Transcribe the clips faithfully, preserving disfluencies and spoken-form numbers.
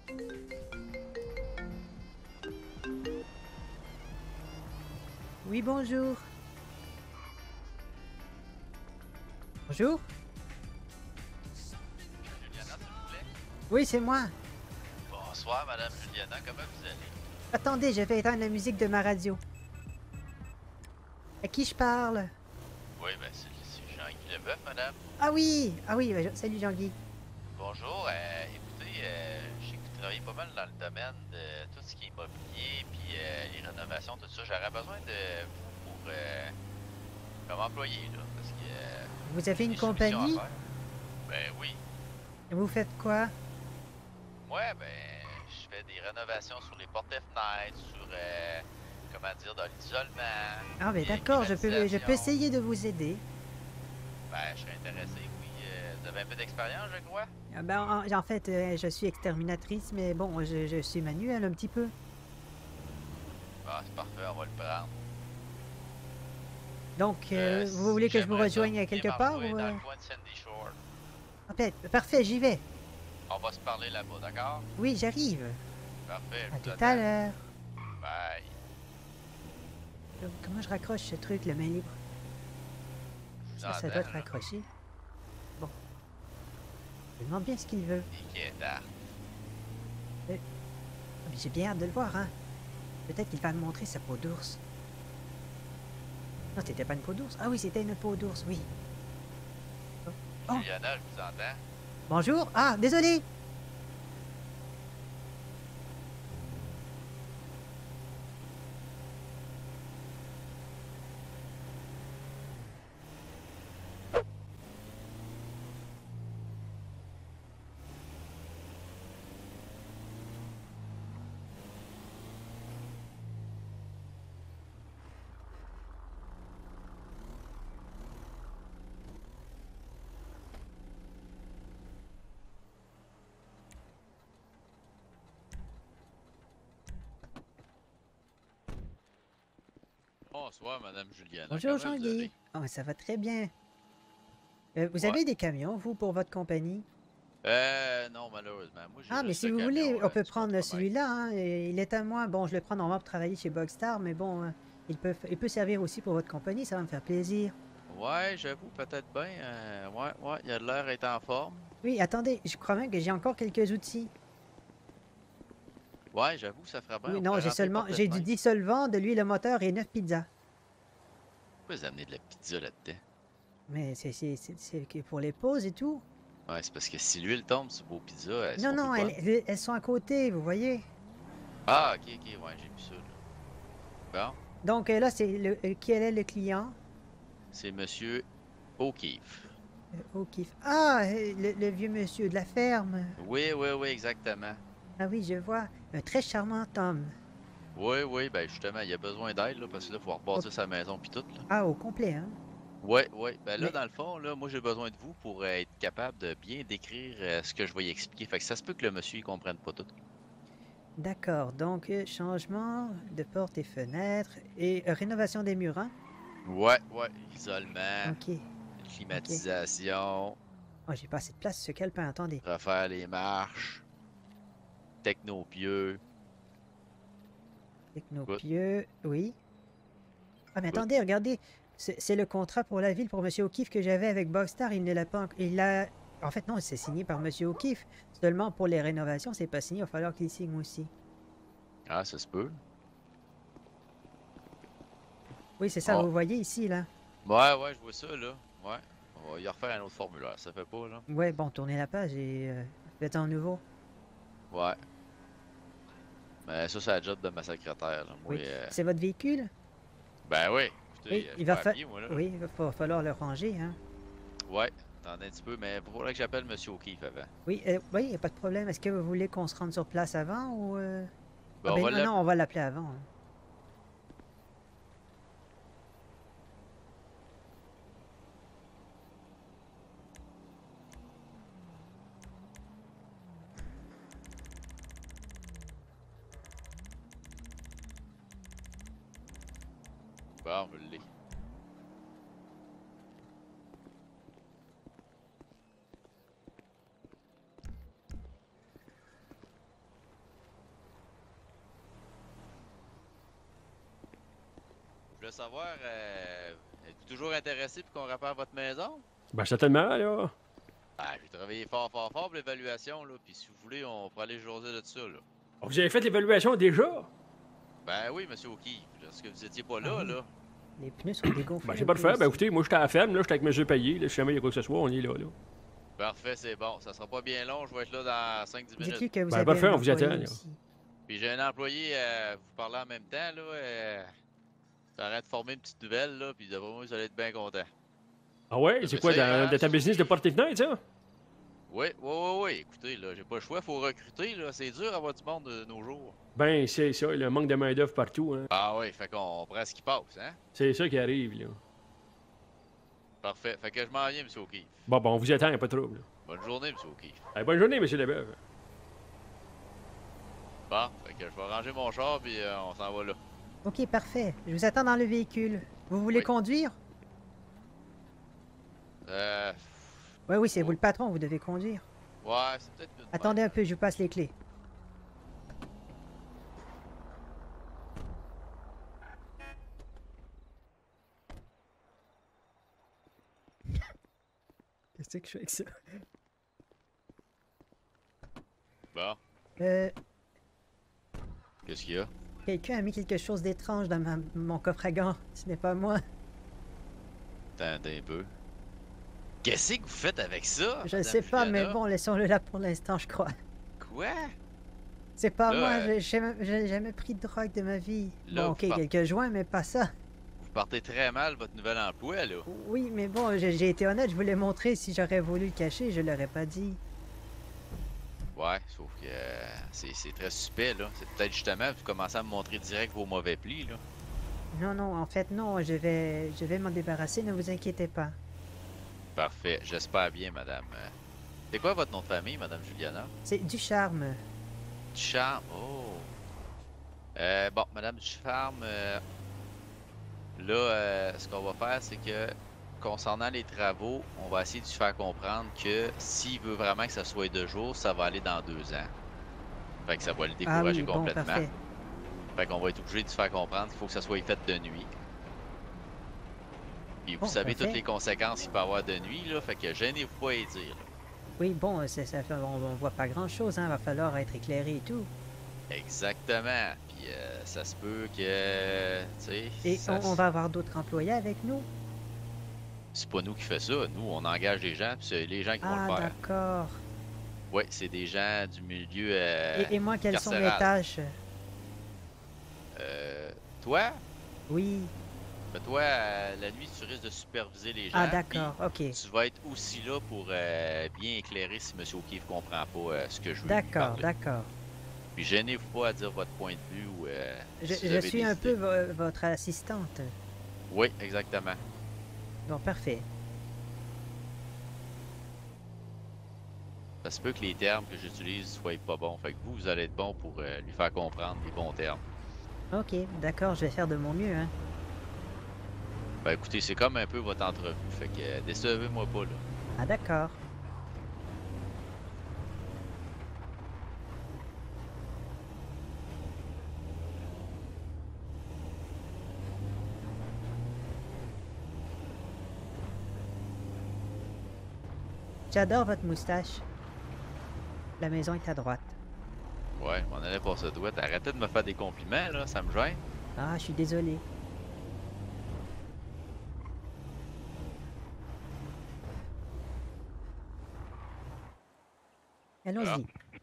Oui, bonjour. Bonjour. Juliana, s'il vous plaît. Oui, c'est moi. Bonsoir, Madame Juliana, comment vous allez? Attendez, je vais éteindre la musique de ma radio. À qui je parle? Oui, ben c'est c'est Jean-Guy Leboeuf, Madame. Ah oui! Ah oui, ben, je- salut Jean-Guy. Bonjour, euh, écoutez, euh, je sais que vous travaillez pas mal dans le domaine de tout ce qui est immobilier, puis euh, les rénovations, tout ça. J'aurais besoin de vous pour, euh, comme employé, là, parce que euh, Vous avez j'ai une des soumissions à compagnie? faire. Ben oui. Vous faites quoi? Moi, ben, je fais des rénovations sur les portes et fenêtres, sur, euh, comment dire, dans l'isolement, Ah ben les d'accord, je peux, je peux climatisations. essayer de vous aider. Ben, je serais intéressé, oui. Euh, vous avez un peu d'expérience, je crois? Ah ben, en, en fait, euh, je suis exterminatrice, mais bon, je, je suis manuel un petit peu. Ah, c'est parfait, on va le prendre. Donc, Euh, euh, vous voulez que je vous J'aimerais ça rejoigne à bien quelque part m'envoyer ou... dans euh? le coin de Sandy Shore. Ah, ben, parfait, j'y vais. On va se parler là-bas, d'accord? Oui, j'arrive. Parfait, À je tout vous à attends. l'heure. Bye. Euh, Comment je raccroche ce truc, la main libre? Je vous Ça, ça entends, doit être là. raccroché. Bon, je me demande bien ce qu'il veut. Et tard. Ah, mais j'ai bien hâte de le voir, hein. Peut-être qu'il va me montrer sa peau d'ours. Non, c'était pas une peau d'ours. Ah oui, c'était une peau d'ours, oui. Oh, Juliana, je vous entends. bonjour. Ah, désolé. Bonsoir, Madame Juliana. Bonjour, Comment vous Jean-Guy. allez? Oh, ça va très bien. Euh, vous Ouais. avez des camions, vous, pour votre compagnie? Euh, non, malheureusement. Moi, j'ai Ah, mais juste si le vous camion voulez, on euh, peut du prendre contremaître. celui-là, hein. et Il est à moi. Bon, je le prends normalement pour travailler chez Bogstar, mais bon, euh, il peut, il peut servir aussi pour votre compagnie, ça va me faire plaisir. Ouais, j'avoue, peut-être bien. euh, ouais, ouais, il a de l'air d'être en forme. Oui, attendez, je crois même que j'ai encore quelques outils. Ouais, j'avoue, ça ferait bien. Oui, On non, pourrait j'ai rentrer seulement, j'ai du porte-fenêtre. dissolvant, de l'huile à moteur et neuf pizzas. Pourquoi vous amener de la pizza là-dedans? Mais c'est c'est- c'est- c'est que pour les pauses et tout. Ouais, c'est parce que si l'huile tombe sur vos pizzas, elles Non, seront plus non, elles, bonnes. elles- elles sont à côté, vous voyez. Ah, ok, ok, ouais, j'ai vu ça, là. Bon, Donc euh, là, c'est le, euh, quel est le client? c'est Monsieur O'Keefe. Euh, O'Keefe. Ah, euh, le, le vieux monsieur de la ferme. Oui, oui, oui, exactement. Ah oui, je vois. Un très charmant homme. Oui, oui, ben justement, il a besoin d'aide, là, parce que là, il faut Au- rebâtir sa maison puis tout, là. Ah, au complet, hein? Oui, oui. Ben là, Mais dans le fond, là, moi, j'ai besoin de vous pour euh, être capable de bien décrire euh, ce que je vais y expliquer. Fait que ça se peut que le monsieur, il comprenne pas tout. d'accord. Donc, euh, changement de portes et fenêtres et euh, rénovation des murs, hein? Ouais, ouais. Isolement, Ok, ok. climatisation, Oh, j'ai pas assez de place, ce calepin, attendez. refaire les marches, technopieux. Écoute, Technopieux, oui. Ah, mais écoute. attendez, regardez. C'est c'est le contrat pour la ville pour Monsieur O'Keefe que j'avais avec Bogstar. Il ne l'a pas. enc- Il l'a. En fait, non, c'est signé par Monsieur O'Keefe. Seulement pour les rénovations, c'est pas signé. Il va falloir qu'il signe aussi. Ah, ça se peut. Oui, c'est ça, Ah, vous voyez ici, là. ouais, ouais, je vois ça, là. Ouais. On va y refaire un autre formulaire, ça fait pas, là. Ouais, bon, tournez la page et euh, faites un nouveau. Ouais. Mais ça, c'est la job de ma secrétaire, là. Moi, Oui. euh, C'est votre véhicule? ben oui. Écoutez, Oui, euh, je il suis va pas à fa... pied, moi, là. Oui, il va fa- falloir le ranger, hein. Ouais. Attendez un petit peu, mais il faudrait que j'appelle Monsieur O'Keefe avant. Oui, euh, oui, il n'y a pas de problème. Est-ce que vous voulez qu'on se rende sur place avant ou... euh, Ah Ben, on ben va non, non, l'appeler. on va l'appeler avant, hein. Bon, je l'ai. voulais savoir, euh, êtes-vous toujours intéressé pour qu'on répare votre maison? Ben, certainement, là. Ah, j'ai travaillé fort, fort, fort pour l'évaluation, là. Puis si vous voulez, on pourrait aller jaser de ça, là. Oh, vous avez fait l'évaluation déjà? Ben oui, monsieur O'Keefe. Est-ce que vous étiez pas Ah là, oui. là? Les pneus sont dégonflés. Ben, j'ai un pas de peu faire. Ben, aussi. écoutez, moi, j'étais à la ferme, là. J'étais avec mes yeux payés, là. Si jamais il y a quoi que ce soit, on est là, là. Parfait, c'est bon. Ça sera pas bien long. Je vais être là dans cinq dix minutes. Dites-lui que vous Ben, avez parfait, un on vous attend, employé là. aussi. Puis j'ai un employé, euh, vous parlez en même temps, là. Euh, ça arrête de former une petite nouvelle, là. Puis d'après moi, vous allez être bien content. Ah ouais? Je C'est vais quoi, essayer, dans, hein, dans ta c'est- business de porter fenêtre, ça? Oui, oui, oui, oui. Écoutez, là, j'ai pas le choix. Faut recruter, là. C'est dur avoir du monde de nos jours. Ben, c'est ça, le manque de main-d'œuvre partout, hein. Ah oui, fait qu'on prend ce qui passe, hein? C'est ça qui arrive, là. Parfait. Fait que je m'en viens, monsieur O'Keefe. Bon, bon, on vous attend, y a pas de trouble, là. Bonne journée, monsieur O'Keefe. Allez, bonne journée, monsieur Leboeuf. Bon, fait que je vais ranger mon char, puis euh, on s'en va là. Ok, parfait. Je vous attends dans le véhicule. Vous voulez Oui. conduire? Euh. Oui, oui, c'est vous le patron, vous devez conduire. Ouais, c'est peut-être une. Attendez un peu, je vous passe les clés. Qu'est-ce que je fais avec ça? Bon, Euh, qu'est-ce qu'il y a? quelqu'un a mis quelque chose d'étrange dans ma- mon coffre à gants. Ce n'est pas moi. Attendez un peu. Qu'est-ce que vous faites avec ça? Je ne Madame sais pas, mais Juliana? bon, laissons-le là pour l'instant, je crois. Quoi? C'est pas Là, moi, euh, j'ai jamais, j'ai jamais pris de drogue de ma vie. Là, bon, vous ok, par- quelques joints, mais pas ça. Vous partez très mal votre nouvel emploi, là. Oui, mais bon, j'ai j'ai été honnête, je voulais montrer. Si j'aurais voulu le cacher, je l'aurais pas dit. Ouais, sauf que euh, c'est c'est très suspect, là. C'est peut-être justement, vous commencez à me montrer direct vos mauvais plis, là. Non, non, en fait, non, je vais, je vais m'en débarrasser, ne vous inquiétez pas. Parfait, j'espère bien, madame. Euh, C'est quoi votre nom de famille, madame Juliana? C'est du charme. Ducharme, oh! Euh, bon, madame Ducharme, euh, là, euh, ce qu'on va faire, c'est que, concernant les travaux, on va essayer de lui faire comprendre que s'il veut vraiment que ça soit de jour, ça va aller dans deux ans. Fait que ça va le Ah décourager oui, bon, complètement. parfait. Fait qu'on va être obligé de lui faire comprendre qu'il faut que ça soit fait de nuit. Puis vous Bon, savez parfait. toutes les conséquences qu'il peut avoir de nuit, là, fait que gênez-vous pas à y dire. là. Oui, bon, c'est- ça, fait- on, on voit pas grand-chose, hein, va falloir être éclairé et tout. Exactement. Puis euh, ça se peut que, tu sais, Et ça on, on se- va avoir d'autres employés avec nous? c'est pas nous qui fait ça. Nous, on engage des gens, puis c'est les gens qui vont Ah, le faire. d'accord. Oui, c'est des gens du milieu. Euh, Et, et moi, quelles sont mes carcéral. tâches? euh, toi, Oui. ben toi, euh, la nuit, tu risques de superviser les gens. Ah, puis d'accord, ok. Tu vas être aussi là pour euh, bien éclairer si M. O'Keefe comprend pas euh, ce que je veux lui D'accord, parler. d'accord. Puis gênez-vous pas à dire votre point de vue ou. Euh, Je, si vous je avez suis des un idées. peu vo- votre assistante. Oui, exactement. Bon, parfait. Ça se peut que les termes que j'utilise soient pas bons. Fait que vous, vous allez être bon pour euh, lui faire comprendre les bons termes. Ok, d'accord, je vais faire de mon mieux, hein. Ben écoutez, c'est comme un peu votre entrevue. Fait que euh, décevez-moi pas là. Ah, d'accord. J'adore votre moustache. La maison est à droite. Ouais, on allait pas ça doigt. Arrêtez de me faire des compliments là, ça me gêne. Ah, je suis désolé. Allons-y.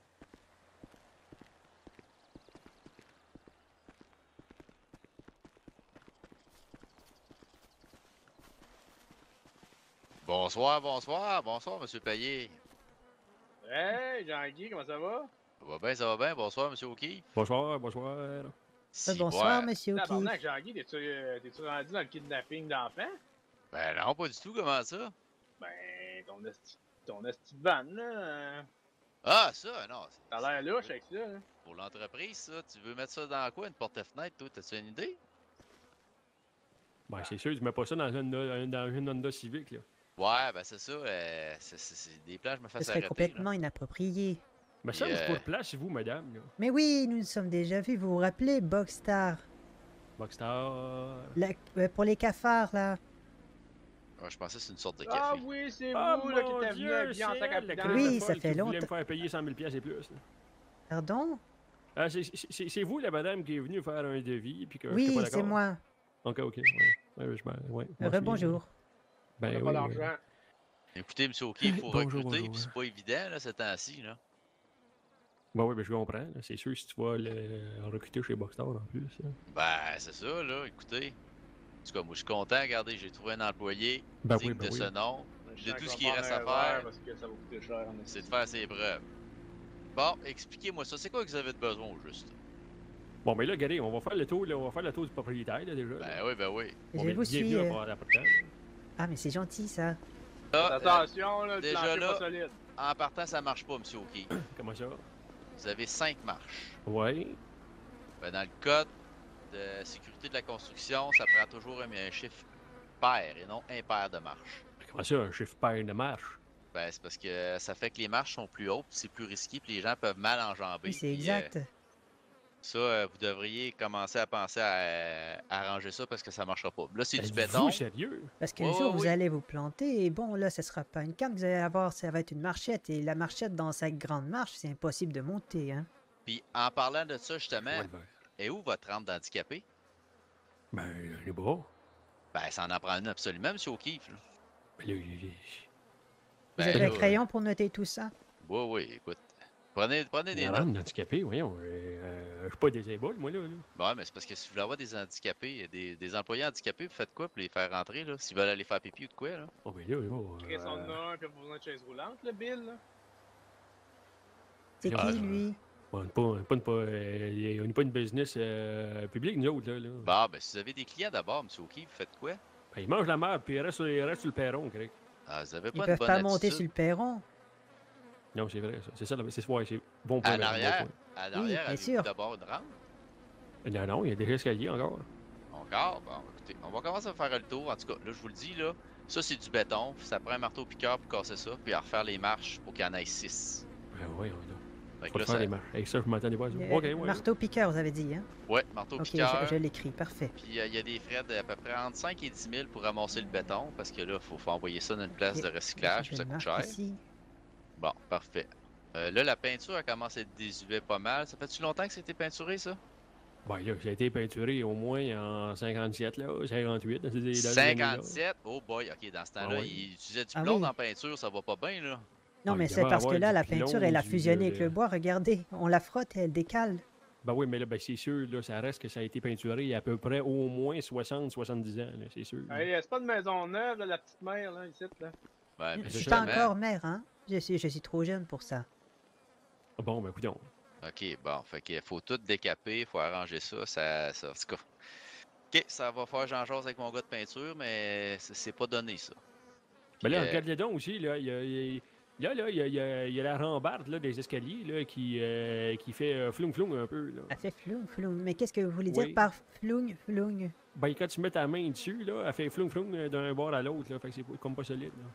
Bonsoir, bonsoir, bonsoir, Monsieur Payet. Hey, Jean-Guy, comment ça va? Ça va bien, ça va bien. Bonsoir, Monsieur O'Keefe. Bonsoir, bonsoir. Euh, Si, bonsoir, ouais. monsieur O'Keefe. Tabarnak, Jean-Guy, t'es-tu euh, t'es-tu rendu dans le kidnapping d'enfants? Ben non, pas du tout, comment ça? Ben, ton esti, ton esti de vanne, là, euh, Ah, ça, non. c'est- t'as l'air louche avec ça, là. Pour l'entreprise, ça, tu veux mettre ça dans quoi, une porte-fenêtre, toi? T'as-tu une idée? Ben, c'est sûr, tu mets pas ça dans une, Honda- dans une Honda Civic, là. Ouais, ben c'est ça. euh, c'est- c'est c'est des plans, je me fais Ce serait arrêter. complètement inapproprié. Mais ça, Puis, c'est euh, pas de place chez vous, madame, là. Mais oui, nous nous sommes déjà vus, vous vous rappelez, Boxstar? Boxstar. La- euh, pour les cafards, là. Ah, je pensais que c'est une sorte de Ah café. oui, c'est Ah, vous là, qui mon êtes venu Dieu, habillé en c'est sac à elle, la vidange. Oui, crème de ça folle fait qui voulait me longtemps. faire payer cent mille piastres et plus. là. Pardon? Ah, c'est- c'est c'est vous, la madame, qui est venue faire un devis, puis que j'étais Oui, pas c'est d'accord. moi. Ok, ok. Ouais. Ouais, je m'en- ouais, je m'en Rebonjour. souviens. On Ben n'a oui. pas oui. d'argent. Écoutez, monsieur OK, il faut Bonjour, recruter, bonjour, puis c'est ouais. pas évident, là, ce temps-ci, là. Ben oui, ben je comprends. là. C'est sûr, si tu vas le recruter chez Boxstar en plus. là. Ben, c'est ça, là, écoutez. En tout cas, moi, je suis content. Regardez, j'ai trouvé un employé Ben digne oui, ben de oui. ce nom. Je De sens tout qu'on ce va qu'il reste à prendre un verre faire, parce que ça va coûter cher. en c'est de esti. faire ses preuves. Bon, expliquez-moi ça. C'est quoi que vous avez de besoin au juste? Bon, ben là, regardez, on va faire le tour, là, on va faire le tour du propriétaire, là, déjà. là. Ben oui, ben oui. Bon, Je ben, vous bienvenue suis. à euh, part- à partant, là. Ah, mais c'est gentil, ça. Là, euh, Attention, là, le déjà plancher là- pas solide. en partant, ça marche pas, monsieur OK. Comment ça? Vous avez cinq marches. Ouais. Ben, dans le code de sécurité de la construction, ça prend toujours un, un chiffre pair et non impair de marches. Comment ça, un chiffre pair de marche? Ben, c'est parce que ça fait que les marches sont plus hautes, c'est plus risqué, puis les gens peuvent mal enjamber. Oui, c'est puis, euh, exact. ça, euh, vous devriez commencer à penser à, euh, arranger ça parce que ça marchera pas. Là, c'est du Êtes-vous béton. sérieux? Parce que Ouais, le jour ouais, où vous oui. allez vous planter, et bon, là, ce sera pas une canne que vous allez avoir, ça va être une marchette. Et la marchette dans sa grande marche, c'est impossible de monter, hein. Puis en parlant de ça, justement, Ouais, ben, est où votre rampe d'handicapé? ben, les bras. Ben, ça en prend une absolument, monsieur O'Keefe. là. Ben là, il- il- Vous Ben, avez là, un crayon pour noter tout ça? Oui, oui, écoute. Prenez, prenez des une notes. rame d'handicapé, voyons. euh, euh, je suis pas désébile, moi, là. là. Ouais, mais c'est parce que si vous voulez avoir des handicapés, des, des employés handicapés, vous faites quoi pour les faire rentrer, là? S'ils veulent aller faire pipi ou de quoi, là? Oh, ben là, là. Chris, on en euh, a un qui a besoin de chaise roulante, le Bill, là. C'est Ah, qui, je- lui? on n'est pas, on n'est pas, une- pas, euh, on n'est pas une business euh, publique, nous autres, là. là. Bon, ben, si vous avez des clients d'abord, monsieur O'Keefe, vous faites quoi? Ben, ils mangent la merde, puis ils restent, sur- ils restent sur le perron, correct. Ah, vous avez Ils pas une peuvent bonne pas monter attitude. sur le perron. Non, c'est vrai, ça. C'est ça, là, c'est ouais, c'est bon point. En ben, bon arrière, point. en Oui, arrière, bien avez-vous sûr. d'abord une rampe? Non, non, il y a des escaliers encore. Encore? Bon, écoutez, on va commencer à faire le tour. En tout cas, là, je vous le dis, là, ça, c'est du béton. Ça prend un marteau-piqueur pour casser ça, puis à refaire les marches pour qu'il y en ait six. Ben, voyons, là. Fait que Faut là, faire ça... les marches. Avec ça, je m'attendais pas à ça. Le- Ok, ouais. Marteau piqueur, vous avez dit, hein? Ouais, Ok, marteau-piqueur. je, je l'écris, parfait. Puis euh, il y a des frais d'à peu près entre cinq et dix mille pour ramasser le béton, parce que là, il faut, faut envoyer ça dans une place Ok. de recyclage, Je puis ça le coûte marque cher. ici. Bon, parfait. Euh, là, la peinture a commencé à être désuet pas mal. Ça fait-tu longtemps que c'était peinturé, ça? Ben, là, ça a été peinturé au moins en cinquante-sept, là, cinquante-huit. dans ces- dans ces années-là. cinquante-sept? Oh boy, ok, dans ce temps-là, Ah oui. il utilisait du Ah plomb oui. en peinture, ça va pas bien, là. Non, Ah, mais il c'est devait parce que avoir là, du la pilon, peinture, elle a du- fusionné avec de- le bois. Regardez, on la frotte, elle décale. Ben oui, mais là, ben, c'est sûr, là, ça reste que ça a été peinturé il y a à peu près au moins soixante soixante-dix ans, là, c'est sûr. Hey, c'est pas de maison neuve, là, la petite mère, là, ici, là. Ouais, mais Je suis justement. pas encore mère, hein? Je suis, je suis trop jeune pour ça. Bon, ben, écoute, Ok, bon, fait qu'il faut tout décaper, il faut arranger ça, ça, ça, en tout cas. Ok, ça va faire Jean Jose avec mon gars de peinture, mais c'est c'est pas donné, ça. ben là, Puis, euh, regarde-le donc aussi, là, il y a, il y a- là, là, il y a, il y a- il y a la rambarde là, des escaliers là, qui, euh, qui fait euh, floung-floung un peu. Là. Elle fait floung, floung. Mais qu'est-ce que vous voulez Oui. dire par floung, floung? Ben, quand tu mets ta main dessus, là, elle fait floung-floung euh, d'un bord à l'autre, là, fait que c'est pas- comme pas solide. Là.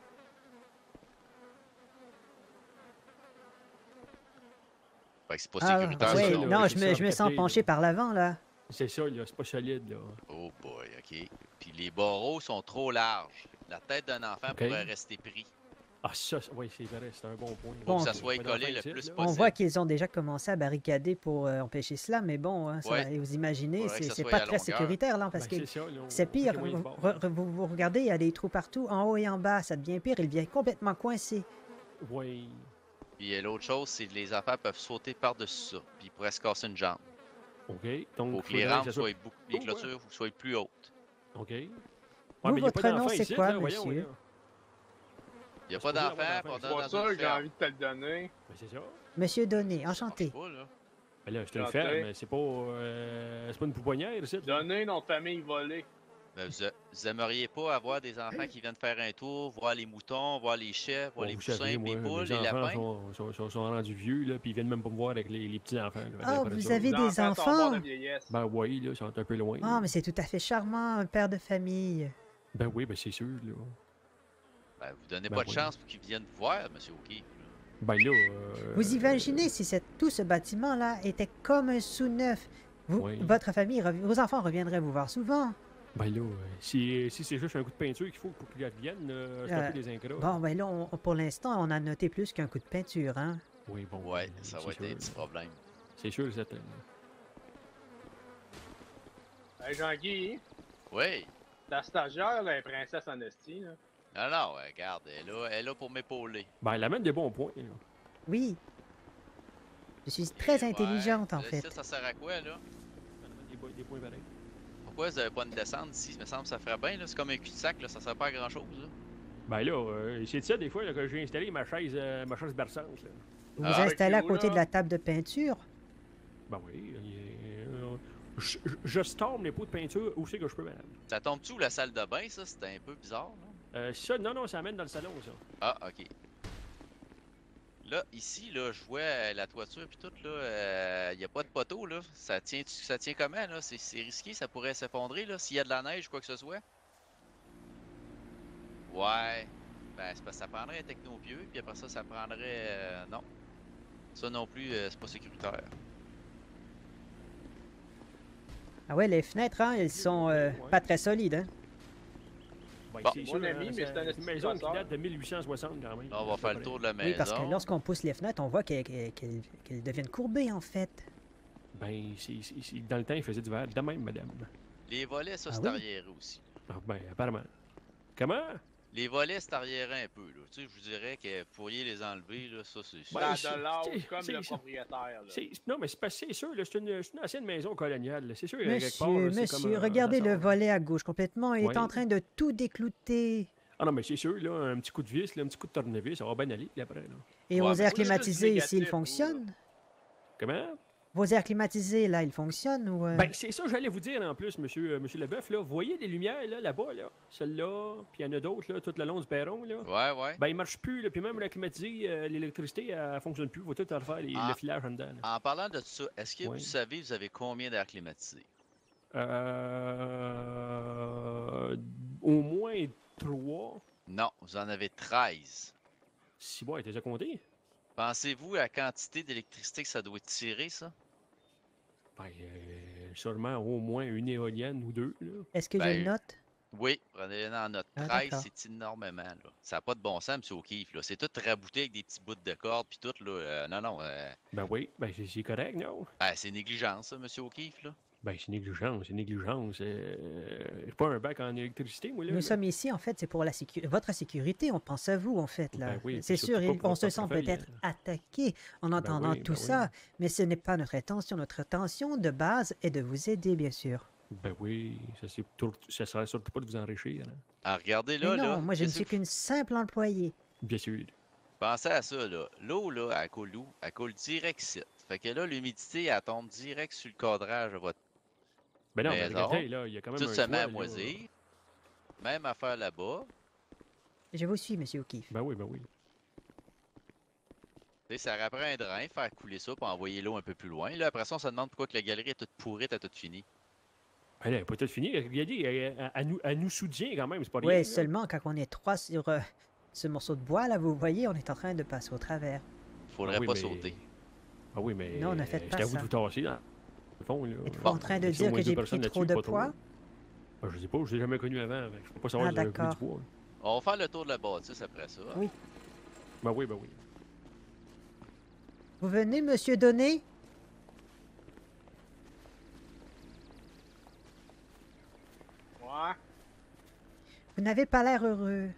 fait que c'est pas Ah, sécuritaire, ouais, ça. ouais, non. non, oui, je c'est me, ça, je me sens regardez, penché là. par l'avant, là. C'est ça, là, c'est pas solide. Là. Oh boy, ok. Puis les barreaux sont trop larges. La tête d'un enfant Ok. pourrait rester pris. Ah, ça, oui, c'est vrai, c'est un bon point. Faut que ça Ok. soit Pas collé d'enfant le ici, plus là. On possible. voit qu'ils ont déjà commencé à barricader pour euh, empêcher cela, mais bon, hein, ça Ouais. va- vous imaginez, Faudrait que c'est ça c'est soit pas à très longueur. sécuritaire, là, parce Ben, que c'est ça, là, on- c'est pire. on fait moins de Vous, bord, re- là. vous- vous regardez, il y a des trous partout, en haut et en bas, ça devient pire, il devient complètement coincé. Oui. Puis euh, l'autre chose, c'est que les enfants peuvent sauter par-dessus ça. Puis ils pourraient se casser une jambe. OK. Donc, Faut que les faudrait rampes ça soit- soient beaucoup. Les Oh, ouais. clôtures soient plus hautes. OK. Ouais, Vous, mais y a votre pas nom, d'enfants c'est ici, quoi, là, voyons, monsieur? là. Il n'y a Parce pas qu'on veut avoir d'enfants, d'enfants on ici. Pas donne dans sûr une que j'ai ferme. envie de te le donner. Ben, c'est ça. Monsieur Donné, Ça marche enchanté. pas, là. Ben là, je te le Ok. fais, mais c'est pas, euh, c'est pas une pouponnière, ici. là. Donner notre famille volée. Mais vous, a- vous aimeriez pas avoir des enfants qui viennent faire un tour, voir les moutons, voir les chèvres, voir Bon, les vous poussins, savez, les moi, poules, mes les enfants lapins? sont, sont, sont, sont rendus vieux, là, puis ils viennent même pas me voir avec les, les petits-enfants. là. Ah, Après vous ça, avez Les des sont morts enfants? de vieillesse. Ben oui, là, ils sont un peu loin. Ah, mais c'est tout à fait charmant, un père de famille. Ben oui, ben c'est sûr, là. Ben, vous donnez Ben pas de oui. chance pour qu'ils viennent vous voir, monsieur O'Keefe. là. Ben là... euh, Vous imaginez si cette- tout ce bâtiment-là était comme un sous-neuf. Vous, Oui. votre famille, rev- vos enfants reviendraient vous voir souvent. Ben là, euh, si, si c'est juste un coup de peinture qu'il faut pour qu'ils reviennent, euh, c'est un Euh, peu des ingrats. Bon, ben là, on- pour l'instant, on a noté plus qu'un coup de peinture, hein. Oui, bon. Ouais, euh, ça c'est va être sûr, un petit problème. C'est sûr, c'est certain. Hey, Jean-Guy, Oui. ta stagiaire, là, est princesse en esti, là. Non, non, ouais, regarde, elle est là, elle est là pour m'épauler. Ben, elle amène des bons points. là. Oui. Je suis très Et ouais, intelligente, en là, fait. Ça, ça sert à quoi, là? Elle amène des, bo- des points pareils. Pourquoi vous avez pas une descente ici? Il me semble que ça ferait bien, là. C'est comme un cul-de-sac, là. Ça sert pas à grand-chose, là. Ben là, euh, c'est de ça, des fois, là, que j'ai installé ma chaise, euh, ma chaise berçante. Là. Vous Ah, vous installez à avec vous, côté là. de la table de peinture. Ben oui, euh, je, je- je storme les pots de peinture où c'est que je peux, madame. Ça tombe-tu où la salle de bain, ça? C'était un peu bizarre, là. Euh, ça, non, non, ça amène dans le salon, ça. Ah, ok. Là, ici, là, je vois euh, la toiture puis tout, là, il n'y a pas de poteau, là. Ça tient, ça tient comment, là? C'est c'est risqué, ça pourrait s'effondrer, là, s'il y a de la neige ou quoi que ce soit. Ouais. Ben, c'est parce que ça prendrait un technopieux, puis après ça, ça prendrait... euh, non. Ça non plus, euh, c'est pas sécuritaire. Ah ouais, les fenêtres, hein, elles sont euh, Ouais. pas très solides, hein. Ben, Bon. c'est Mon sûr, ami, hein, mais c'est c'est un une esti de maison qui passeur. date de mille huit cent soixante, quand même. Là, on va faire le tour de la maison. Oui, parce que lorsqu'on pousse les fenêtres, on voit qu'elles qu'elles- qu'elles- qu'elles deviennent courbées, en fait. Ben, c'est, c'est- c'est- dans le temps, il faisait du verre de même, madame. Les volets, ça, Ah c'est oui? arriéré aussi. Ah, ben, apparemment. Comment? Les volets, c'est arriéré un peu, là. Tu sais, je vous dirais que vous pourriez les enlever, là, ça, c'est... Ben, Ça a c'est- de l'âge c'est- comme c'est- le c'est- propriétaire, là. C'est- non, mais c'est, parce que c'est sûr, là, c'est, une, c'est une ancienne maison coloniale. là. C'est sûr, quelque part, Monsieur, là, c'est monsieur, comme, euh, regardez ça le sort. volet à gauche complètement. Il est Ouais. en train de tout déclouter. Ah non, mais c'est sûr, là, un petit coup de vis, là, un petit coup de tournevis, ça va bien aller, puis après, là. Et Ouais, vos mais airs faut juste climatisés négatif, ici, ils vous, fonctionnent? Comment? Vos airs climatisés, là, ils fonctionnent ou... euh? Ben, c'est ça, j'allais vous dire en plus, monsieur, euh, monsieur Leboeuf, là. Vous voyez des lumières, là, là-bas, là? Celle-là, puis il y en a d'autres, là, tout le long du perron, là. Ouais, ouais. Ben, ils marchent plus, là, puis même la climatisée, euh, l'électricité, elle fonctionne plus. Il faut tout refaire les, Ah. le filage en dedans, là. En parlant de ça, est-ce que Ouais. vous savez, vous avez combien d'air climatisé? Euh... Au moins trois. Non, vous en avez treize. Si bon, t'es déjà compté? Pensez-vous à la quantité d'électricité que ça doit tirer, ça? Ben, euh, sûrement au moins une éolienne ou deux, là. Est-ce que je Ben, le note? Oui, prenez-le en note. Ah, treize, d'accord. c'est énormément, là. Ça n'a pas de bon sens, M. O'Keefe, là. C'est tout rabouté avec des petits bouts de corde, puis tout, là. Euh, non, non, euh, Ben oui, ben c'est c'est correct, non? ben, c'est négligence, ça, M. O'Keefe, là. Ben, c'est négligence, c'est négligence. Euh... J'ai pas un bac en électricité, moi, là. Nous là. sommes ici, en fait, c'est pour la sécu- votre sécurité. On pense à vous, en fait, là. Ben oui, c'est puis sûr, surtout pas il- pour on votre se sent portefeuille, peut-être hein. attaqué en entendant oui, tout ben oui. ça, mais ce n'est pas notre intention. Notre intention de base est de vous aider, bien sûr. Ben oui, ça, c'est tour- ça sera surtout pas de vous enrichir, hein. Ah, regardez Mais là, non, là. moi, je ne qu'est-ce suis que qu'une simple employée. Bien sûr. Pensez à ça, là. L'eau, là, elle coule où? Elle coule direct ici. Fait que là, l'humidité, elle tombe direct sur le cadrage de votre... Ben non, mais Maison. regardez, là, il y a quand même Tout un se met toit, à là. moisir. Même affaire là-bas. Je vous suis, Monsieur O'Keefe. Ben oui, ben oui. Tu sais, ça rapprend un drain, faire couler ça, puis envoyer l'eau un peu plus loin. Là, après ça, on se demande pourquoi que la galerie est toute pourrite, elle est toute finie. Ben là, peut-être fini. Regardez, elle, elle- elle nous, elle nous soutient quand même, c'est pas rien. Oui, là. seulement quand on est trois sur euh, ce morceau de bois, là, vous voyez, on est en train de passer au travers. Faudrait Ah oui, pas mais- sauter. Ah oui, mais. Non, ne faites pas c'est à vous ça. de vous tasser, dans le fond, là. Êtes-vous Bon, en train de il y a au dire moins que deux j'ai personnes pris trop là-dessus, de pas trop. poids? Ben, je sais pas, je l'ai jamais connu avant. fait que Je peux pas savoir Ah, si j'avais pris du d'accord. poids. On va faire le tour de la bâtisse après ça. hein. Oui. Ben oui, ben oui. Vous venez, Monsieur Donné? Ouais. Vous n'avez pas l'air heureux.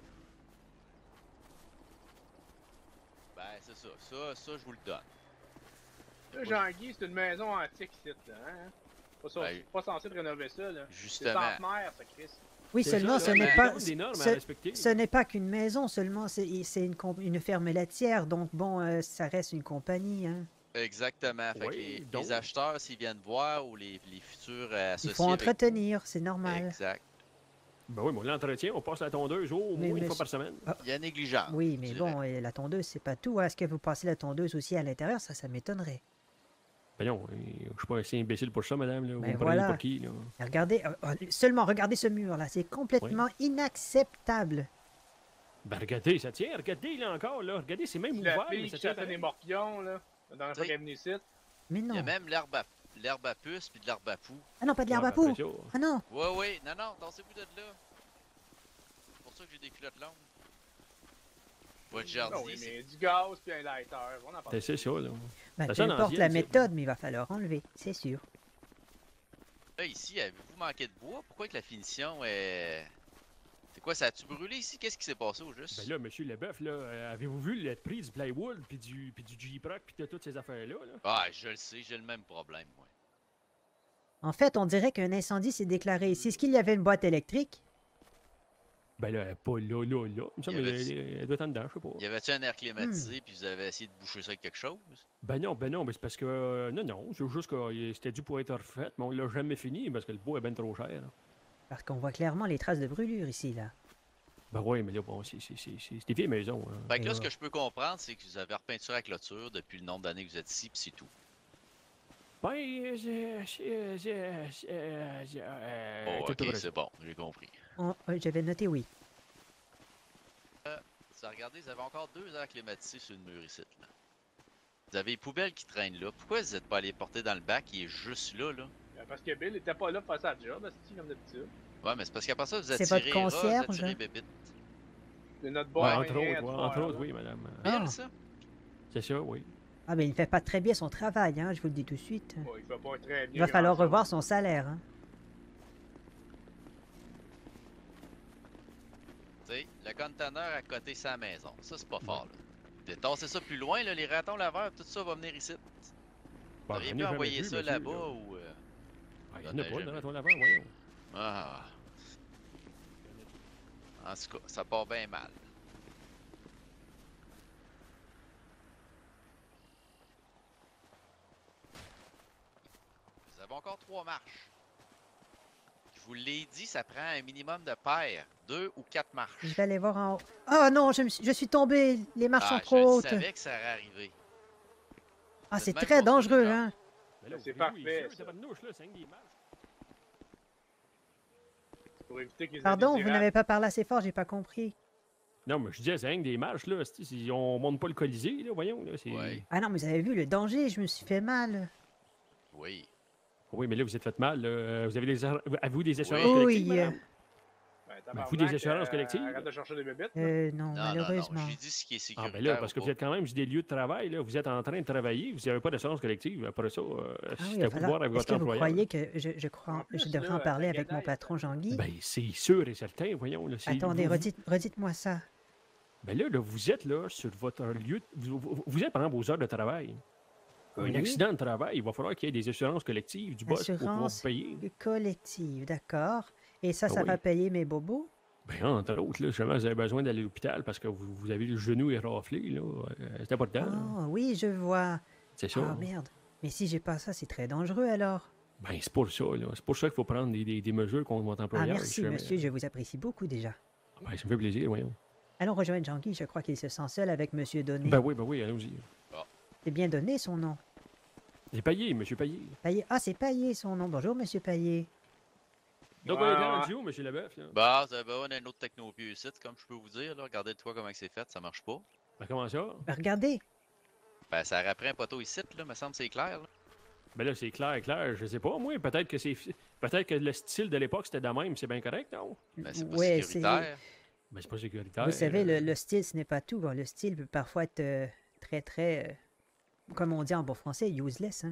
Ben, c'est ça. Ça, ça, je vous le donne. Là, Jean-Guy, c'est une maison antique, ici, là, hein? Pas, ça- Ben, pas censé de rénover ça, là. C'est Justement. centenaire, ça, Chris. Oui, C'est seulement ça, ce là, n'est il y a pas... quand même des normes à ce- respecter. Ce n'est pas qu'une maison, seulement c'est c'est une, com- une ferme laitière, donc bon, euh, ça reste une compagnie. Hein. Exactement. Fait que Oui, les, donc. les acheteurs, s'ils viennent voir, ou les, les futurs euh, Il associés. faut avec- entretenir, c'est normal. Exact. Ben oui, mais l'entretien, on passe la tondeuse au Mais moins une monsieur- fois par semaine. Il y a négligence. Oui, mais je bon, et la tondeuse, c'est pas tout. hein. Est-ce que vous passez la tondeuse aussi à l'intérieur? Ça, ça m'étonnerait. Ben non, euh, je suis pas assez imbécile pour ça, madame. Là. Vous Ben me prenez voilà. pour qui, là? Et regardez, euh, euh, seulement regardez ce mur-là, c'est complètement inacceptable. Ben regardez, ça tient. Regardez, là encore, là. Regardez, c'est même C'est la ouvert, mais fille ça qui tient chassait des pareil. morpions, là. Dans la fois Tu sais, qu'elle est venue ici. Mais Il y non. a même l'herbe à, l'herbe à puce puis de l'herbe à poux. Ah non, pas de l'herbe Ouais, à ben, après poux. ça, Ah non. Ouais, ouais, non, non, dansez-vous de là. C'est pour ça que j'ai des culottes longues. Pas de Ah jardin, oui, c'est mais du gaz puis un lighter, on en parle. C'est c'est ça, là. Ben, Ça peu sonne importe ancien, la ça. méthode, mais il va falloir enlever, c'est sûr. Là, ici, avez-vous manqué de bois? Pourquoi que la finition est... C'est quoi, ça a-tu brûlé ici? Qu'est-ce qui s'est passé au juste? Ben là, monsieur Leboeuf, là, euh, avez-vous vu le prix du plywood, puis du, puis du J-Proc, puis de toutes ces affaires-là, là? Ah, je le sais, j'ai le même problème, moi. En fait, on dirait qu'un incendie s'est déclaré ici. Est-ce qu'il y avait une boîte électrique? Ben là, pas là, là, là. Il me semble Il y avait- qu'elle elle doit être en dedans, je sais pas. Y avait-tu un air Hmm. climatisé puis vous avez essayé de boucher ça avec quelque chose? Ben non, ben non, mais c'est parce que... euh, non, non, c'est juste que euh, c'était dû pour être refait, mais on l'a jamais fini parce que le bois est ben trop cher. là. Parce qu'on voit clairement les traces de brûlure ici, là. Ben ouais, mais là, bon, c'est c'est- c'est- c'est- c'est des vieilles maisons. Hein. Fait que là, Et ce ouais. que je peux comprendre, c'est que vous avez repeinturé la clôture depuis le nombre d'années que vous êtes ici, puis c'est tout. Ben, euh, c'est... c'est- c'est- c'est- euh, c'est, euh, Oh, c'est ok, tout vrai. c'est bon, j'ai compris. On- euh, J'avais noté oui. Ça, regardez, vous avez encore deux airs climatisés sur le mur ici, là. Vous avez les poubelles qui traînent là. Pourquoi vous n'êtes pas allé porter dans le bac qui est juste là, là? Euh, Parce que Bill était pas là pour faire sa job, asti, comme d'habitude. Ouais, mais c'est parce qu'après ça, vous C'est attirez votre rats, vous concierge, attirez hein? bébite. C'est notre Ouais, boy. entre autres, ouais, entre autres, oui, madame. Euh, Ah. Bill, ça? C'est ça, oui. Ah, mais il ne fait pas très bien son travail, hein, je vous le dis tout de suite. Ouais, il fait pas très bien. Il va falloir grand-chose. revoir son salaire, hein. Tu sais, le conteneur à côté sa maison. Ça, c'est pas fort, là. Détassez ça plus loin, là, les ratons laveurs, tout ça va venir ici. Vous Ben, auriez j'en ai pu jamais envoyer vu, ça monsieur, là-bas là. ou... euh, Ben, il y en J'en a ai pas jamais dans ton vu. lavant, voyons. Ah. En tout cas, ça part bien mal. Vous avez encore trois marches. Je vous l'ai dit, ça prend un minimum de paires. Deux ou quatre marches. Je vais aller voir en haut. Oh non, je, me suis, je suis tombé. Les marches Ah, sont trop je hautes. savais que ça allait arriver. Ah, c'est c'est de même très qu'on se dangereux, fait, hein. Ben là, C'est ouvrez-vous parfait, ici, ça. tabarnouche, là, c'est rien que des marches. Pour éviter qu'ils aient Pardon, des vous rats. n'avez pas parlé assez fort, j'ai pas compris. Non, mais je disais, c'est rien que des marches, là. c'est- si on monte pas le Colisée, là, voyons. Là, c'est... Ouais. Ah non, mais vous avez vu le danger, je me suis fait mal. Oui. Oui, mais là, vous êtes fait mal. là. Euh, Vous avez des, ar- avez-vous des assurances Oui. collectives, Oui, madame? Ben, Ben, faut des tabarnak, assurances euh, collectives. Arrête de chercher des bébites. là. Euh, non, Non, non, non. malheureusement. J'ai dit ce qui est Ah, sécuritaire. ben là, parce que ou vous pas. êtes quand même sur des lieux de travail, là. Vous êtes en train de travailler, vous n'avez pas d'assurance collective. Après ça, euh, Ah oui, c'est il à va vous de voir falloir- avec Est-ce votre que vous employeur. croyez que je, je, crois, En plus, je devrais là, en parler la avec mon gadaille, patron Jean-Guy? Ben, c'est sûr et certain, voyons. Là, c'est- Attendez, vous- redites- redites-moi ça. Ben là, là, vous êtes là sur votre lieu. de- Vous, vous- vous êtes pendant vos heures de travail. Oui. Un accident de travail, il va falloir qu'il y ait des assurances collectives du boss pour pouvoir vous Assurance payer. collective, d'accord. Et ça, Ah ça oui. va payer mes bobos? Ben, entre autres, là, jamais vous avez besoin d'aller à l'hôpital parce que vous, vous avez le genou éraflé, là. euh, c'est important. là. Ah oui, je vois. C'est ça. Ah merde. Mais si j'ai pas ça, c'est très dangereux alors. Ben, c'est pour ça, là. C'est pour ça qu'il faut prendre des, des, des mesures contre votre Ah employeur. merci, jamais- monsieur, je vous apprécie beaucoup déjà. Ben, ça me fait plaisir, voyons. Allons rejoindre Jean-Guy, je crois qu'il se sent seul avec monsieur Donné. Ben oui, ben oui, allons-y. C'est bien Donné son nom. J'ai payé, monsieur Payé. Payé. Ah, c'est Payé son nom. Bonjour, monsieur Payé. Donc, Ouais, on est ouais. rendu où, monsieur Leboeuf, là? Bah, vous avez besoin d'un autre technopieux ici, comme je peux vous dire. Là. Regardez le toit comment c'est fait, ça marche pas. Ben, comment ça? Ben, regardez. Ben, ça aurait pris un poteau ici, là, me semble que c'est clair. Là. Ben là, c'est clair, clair, je sais pas, moi. Peut-être que c'est. Peut-être que le style de l'époque, c'était de même, c'est bien correct, non? Ben, c'est pas Ouais, sécuritaire. Ben, c'est pas sécuritaire. Vous savez, le, euh, le style, ce n'est pas tout. hein. Le style peut parfois être euh, très, très, euh, comme on dit en bon français, useless. Hein.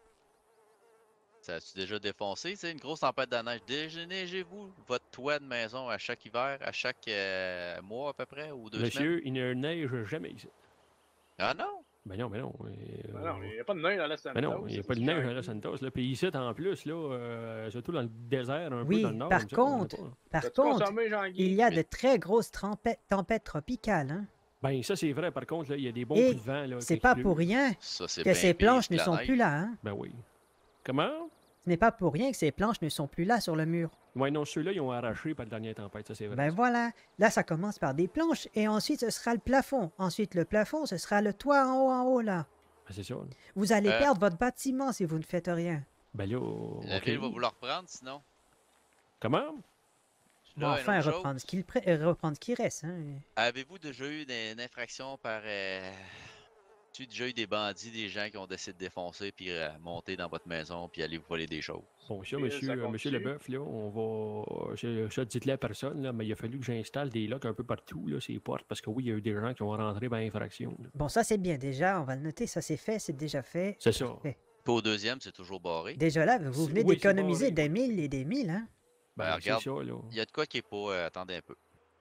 Ça a-tu déjà défoncé, tu sais, une grosse tempête de neige? Déneigez-vous votre toit de maison à chaque hiver, à chaque euh, mois à peu près, ou deux semaines? Monsieur, il ne neige jamais ici. Ah non? Ben non, ben non. euh, Ben non, il n'y a pas de neige dans la Santos. Ben non, il n'y a c'est pas de ce neige que à Los Santos. Là. Puis ici, en plus, là, euh, surtout dans le désert, un Oui, peu dans le nord. par comme ça, on a contre, pas. Par T'as-tu contre, consommé, Jean-Guy? il y a de très grosses trempê- tempêtes tropicales. Hein. Ben ça, c'est vrai, par contre, là, il y a des bons Et coups de vent. Là, C'est quand pas il pleut. pour rien Ça, c'est que bien ces pire planches que ne la sont neige. plus là. Hein. Ben oui. Comment? Ce n'est pas pour rien que ces planches ne sont plus là sur le mur. Ouais, non, ceux-là, ils ont arraché par la dernière tempête, ça, c'est vrai. Ben voilà. Là, ça commence par des planches et ensuite, ce sera le plafond. Ensuite, le plafond, ce sera le toit en haut, en haut, là. Ben, c'est ça. là. Vous allez Euh. perdre votre bâtiment si vous ne faites rien. Ben là, La OK. ville va vouloir prendre, sinon. Comment? Bon, Là, enfin, une autre reprendre chose. ce, qu'il pré- euh, reprendre ce qui reste. Hein. Avez-vous déjà eu une, une infraction par euh, Tu as déjà eu des bandits, des gens qui ont décidé de défoncer, puis euh, monter dans votre maison, puis aller vous voler des choses. Bon, ça, Et monsieur, ça euh, monsieur continue. Leboeuf, là, on va. je- Ça, dites-le à personne, là, mais il a fallu que j'installe des locks un peu partout, là, ces portes, parce que oui, il y a eu des gens qui ont rentré par infraction. là. Bon, ça c'est bien. Déjà, on va le noter. Ça c'est fait, c'est déjà fait. C'est ça. Parfait. Puis au deuxième, c'est toujours barré. Déjà là, vous C'est- venez oui, c'est d'économiser barré, des oui. mille et des mille, hein? Ben, Ben, c'est regarde. ça, là. Il y a de quoi qui est pas. euh, attendez un peu.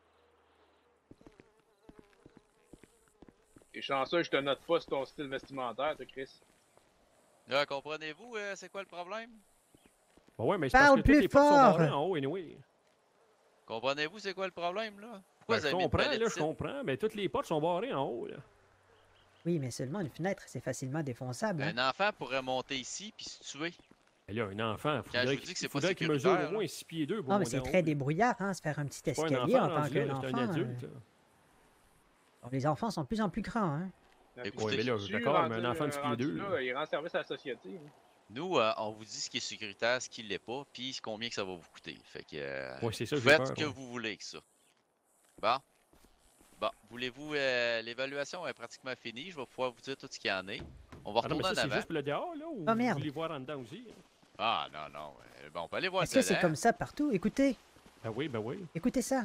T'es chanceux, je te note pas sur ton style vestimentaire, toi, Chris. Là, comprenez-vous, euh, c'est quoi le problème? Bon, ouais, mais c'est parce Parle que toutes plus les portes sont fort! barrées en haut, anyway. Comprenez-vous, c'est quoi le problème, là? Pourquoi Ben, vous je avez mis une comprends, palette là, je ici? comprends, mais toutes les portes sont barrées en haut, là. Oui, mais seulement une fenêtre, c'est facilement défonçable. Hein? Un enfant pourrait monter ici puis se tuer. Et là, un enfant, Quand je faudrait vous dis qu'il que c'est pas faudrait qu'il mesure sécuritaire, au moins là. six pieds deux pour Ah, mais monter c'est en très haut. débrouillard, hein, se faire un petit C'est pas un escalier en enfant tant rendu qu'un là, enfant. c'est un adulte. euh. là. Bon, les enfants sont de plus en plus grands, hein? Écoutez, Ouais, mais là, Tu d'accord, mais rendu- un enfant de six pieds rendu deux. là, il rend service à la société. hein. Nous, euh, on vous dit ce qui est sécuritaire, ce qui l'est pas, puis combien que ça va vous coûter. Fait que euh, Ouais, c'est ça, vous j'ai faites peur. ce que ouais. vous voulez avec ça. Bon. Bon, voulez-vous... euh, l'évaluation est pratiquement finie. Je vais pouvoir vous dire tout ce qu'il y en est. On va Ah non, mais retourner ça, en c'est avant. juste pour le dehors, là, ou Ah, vous merde. voulez voir en dedans aussi? hein? Ah, non, non. euh, bon, on peut aller voir Est-ce que c'est dedans. comme ça partout? Écoutez, Ben oui, ben oui. écoutez ça.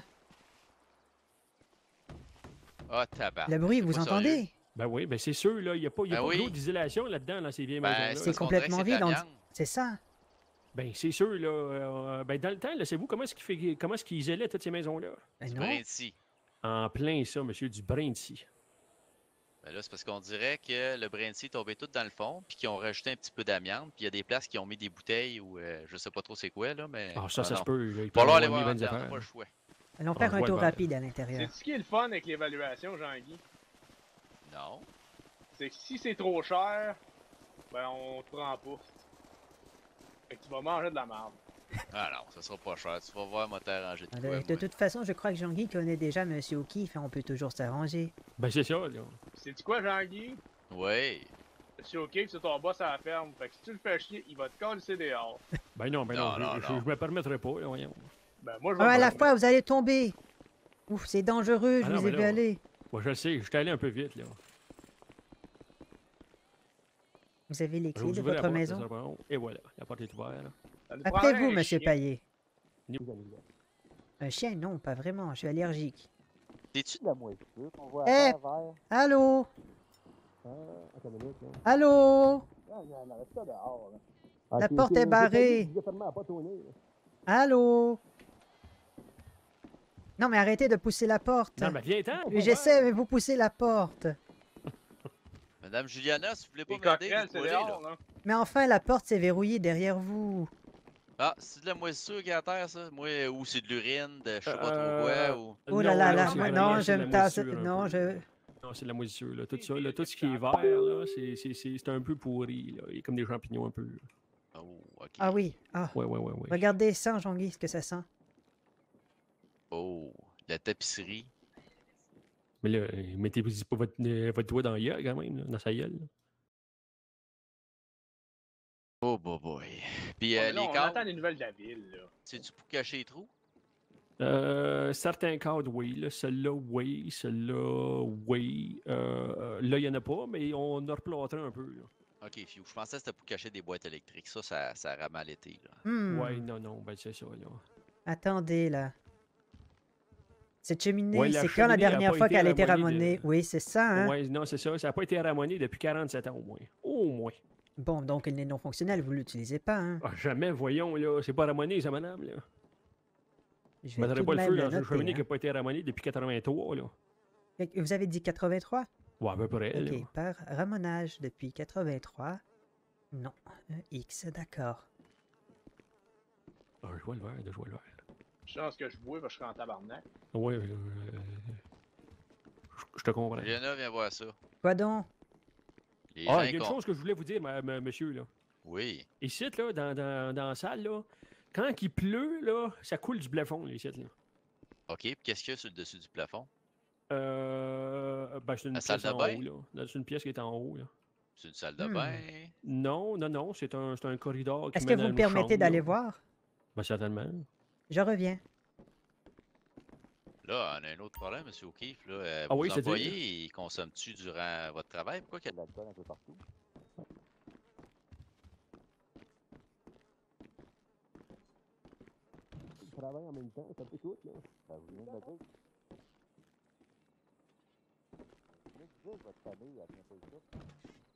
Ah, tabac. Le bruit, c'est vous pas entendez? sérieux. Ben oui, ben c'est sûr, là, il n'y a pas, y a Ben pas oui. d'eau d'isolation là-dedans, dans ces vieilles Ben, maisons-là. C'est parce qu'on dirait que complètement c'est de la vide, on viande. C'est ça. Ben c'est sûr, là. euh, ben dans le temps, là, c'est vous, comment est-ce qu'ils fait- comment est-ce qu'ils isolaient toutes ces maisons-là? Ben Du non. brin ici. En plein ça, monsieur, du brin ici. Ben là, c'est parce qu'on dirait que le brin ici est tombé tout dans le fond, puis qu'ils ont rajouté un petit peu d'amiante, puis il y a des places qui ont mis des bouteilles ou euh, je sais pas trop c'est quoi, là, mais... Ah, ça, ça non. se peut. là, ils Pas peuvent là, aller avoir voir mis en vingt dedans, on n'a affaires. pas le choix. Allons Ah, faire je un vois tour le verre. rapide à l'intérieur. C'est ce qui est le fun avec l'évaluation, Jean-Guy. Non. C'est que si c'est trop cher, ben on te prend pas. Fait que tu vas manger de la merde. Ah non, ça sera pas cher. Tu vas voir, moi t'arranger de De, quoi, de moi. toute façon, je crois que Jean-Guy connaît déjà Monsieur O'Keefe et on peut toujours s'arranger. Ben c'est ça, là. Sais-tu quoi, Jean-Guy? Oui. Monsieur O'Keefe, c'est ton boss à la ferme. Fait que si tu le fais chier, il va te coller dehors. Ben non, ben non, Non, je, non, je, non. je me permettrai pas, là, voyons. Ben moi, je vais Un à me la permettre. fois, vous allez tomber. Ouf, c'est dangereux, je Ah non, vous ai mais vu là- aller. Moi, je le sais, je suis allé un peu vite, là. Vous avez les Je clés vous de ouvrir la votre porte, maison? ça sera bon. Et voilà, la porte est ouverte. là. Ça nous Après prendrait vous, un Monsieur chien. Paillet. Ni vous allez voir. Un chien, non, pas vraiment, je suis allergique. T'es-tu la moisissure qu'on voit Eh! à terre vers. Allô? Ah, attends une minute, là. Allô? Ah, il y en avait ça dehors, là. La Ah, c'est- porte c'est- est c'est barrée. payé, obligatoirement à pas tourner, là. Allô? Non, mais arrêtez de pousser la porte. Non, mais viens-t'en! on va J'essaie, voir. mais vous poussez la porte. Madame Juliana, si vous voulez Les pas m'aider, coquerelles, vous c'est pouvez, dehors, là. là. Mais enfin, la porte s'est verrouillée derrière vous. Ah, c'est de la moisissure qui est à terre, ça? Moi, ou c'est de l'urine, de je sais pas Euh, trop quoi, ou... Oh là Non, là non, là, c'est moi, vraiment- non, c'est je de la me tasse. moisissure un Non, peu. je. Non, c'est de la moisissure, là. Tout ça, là, tout ce qui est vert, là, c'est- c'est c'est- c'est un peu pourri, là. Il y a comme des champignons un peu. là. Oh, ok. Ah oui. Ah. Ouais, ouais, ouais, ouais. Regardez ça, Jean-Guy, ce que ça sent. Oh, la tapisserie. Mais là, euh, mettez-vous pas votre, euh, votre doigt dans la gueule, quand même, là, dans sa gueule. là. Oh, boy, boy. Puis Ouais, euh, mais là, les on cadres, entend des nouvelles de la ville, là. c'est-tu pour cacher les trous? Euh, certains cadres, oui. Là, celui-là, oui. Celui-là, oui. Euh, là, il n'y en a pas, mais on a replâtré un peu. Là. Ok, fiou. Je pensais que c'était pour cacher des boîtes électriques. Ça, ça, ça aurait mal été, là. Hmm. Ouais, non, non, ben c'est ça, là. Attendez, là. Cette cheminée, Ouais, la c'est quand la cheminée a dernière pas fois été qu'elle a été ramonée ramonée? de- Oui, c'est ça, hein? Ouais, non, c'est ça. Ça n'a pas été ramonné depuis quarante-sept ans, au moins. Au moins. Bon, donc elle est non fonctionnelle, vous l'utilisez pas, hein? Ah, jamais, voyons, là. C'est pas ramoné, ça, madame, là. Je Je vais mettrais tout pas de le même feu le dans une noter, cheminée qui hein. n'a pas été ramonée depuis quatre-vingt-trois, là. Fait que Vous avez dit quatre-vingt-trois? Ouais, à peu près, là. Ok, par ramonage depuis quatre-vingt-trois. Non, un X, d'accord. Ah, je vois le verre, je vois le verre. Je pense que je bois parce que je suis en tabarnak. Ouais, euh, je- je te comprends. Juliana, viens voir ça. Quoi donc? Les Ah, gens il y a une qu'on- chose que je voulais vous dire, ma- ma- monsieur, là. Oui. Ici, là, dans, dans, dans la salle, là, quand il pleut, là, ça coule du plafond, là, ici, là. Ok, puis qu'est-ce qu'il y a sur le dessus du plafond? Euh, ben, c'est une La pièce salle de en bain? haut, là. Là, C'est une pièce qui est en haut, là. C'est une salle de Hmm. bain? Non, non, non, c'est un, c'est un corridor qui Est-ce que mène vous à me une permettez chambre, d'aller là. voir? Ben, certainement. Je reviens. Là, on a un autre problème, M. O'Keefe. Là. Euh, Ah vos oui, c'est-à-dire? employés, ils consomment-tu durant votre travail? Pourquoi Il y que... a de l'alcool un peu partout. Ils travaillent en même temps, ça peut tout, là. Ben, vous venez de le dire. Vous venez de dire que votre famille, elle vient pas ici.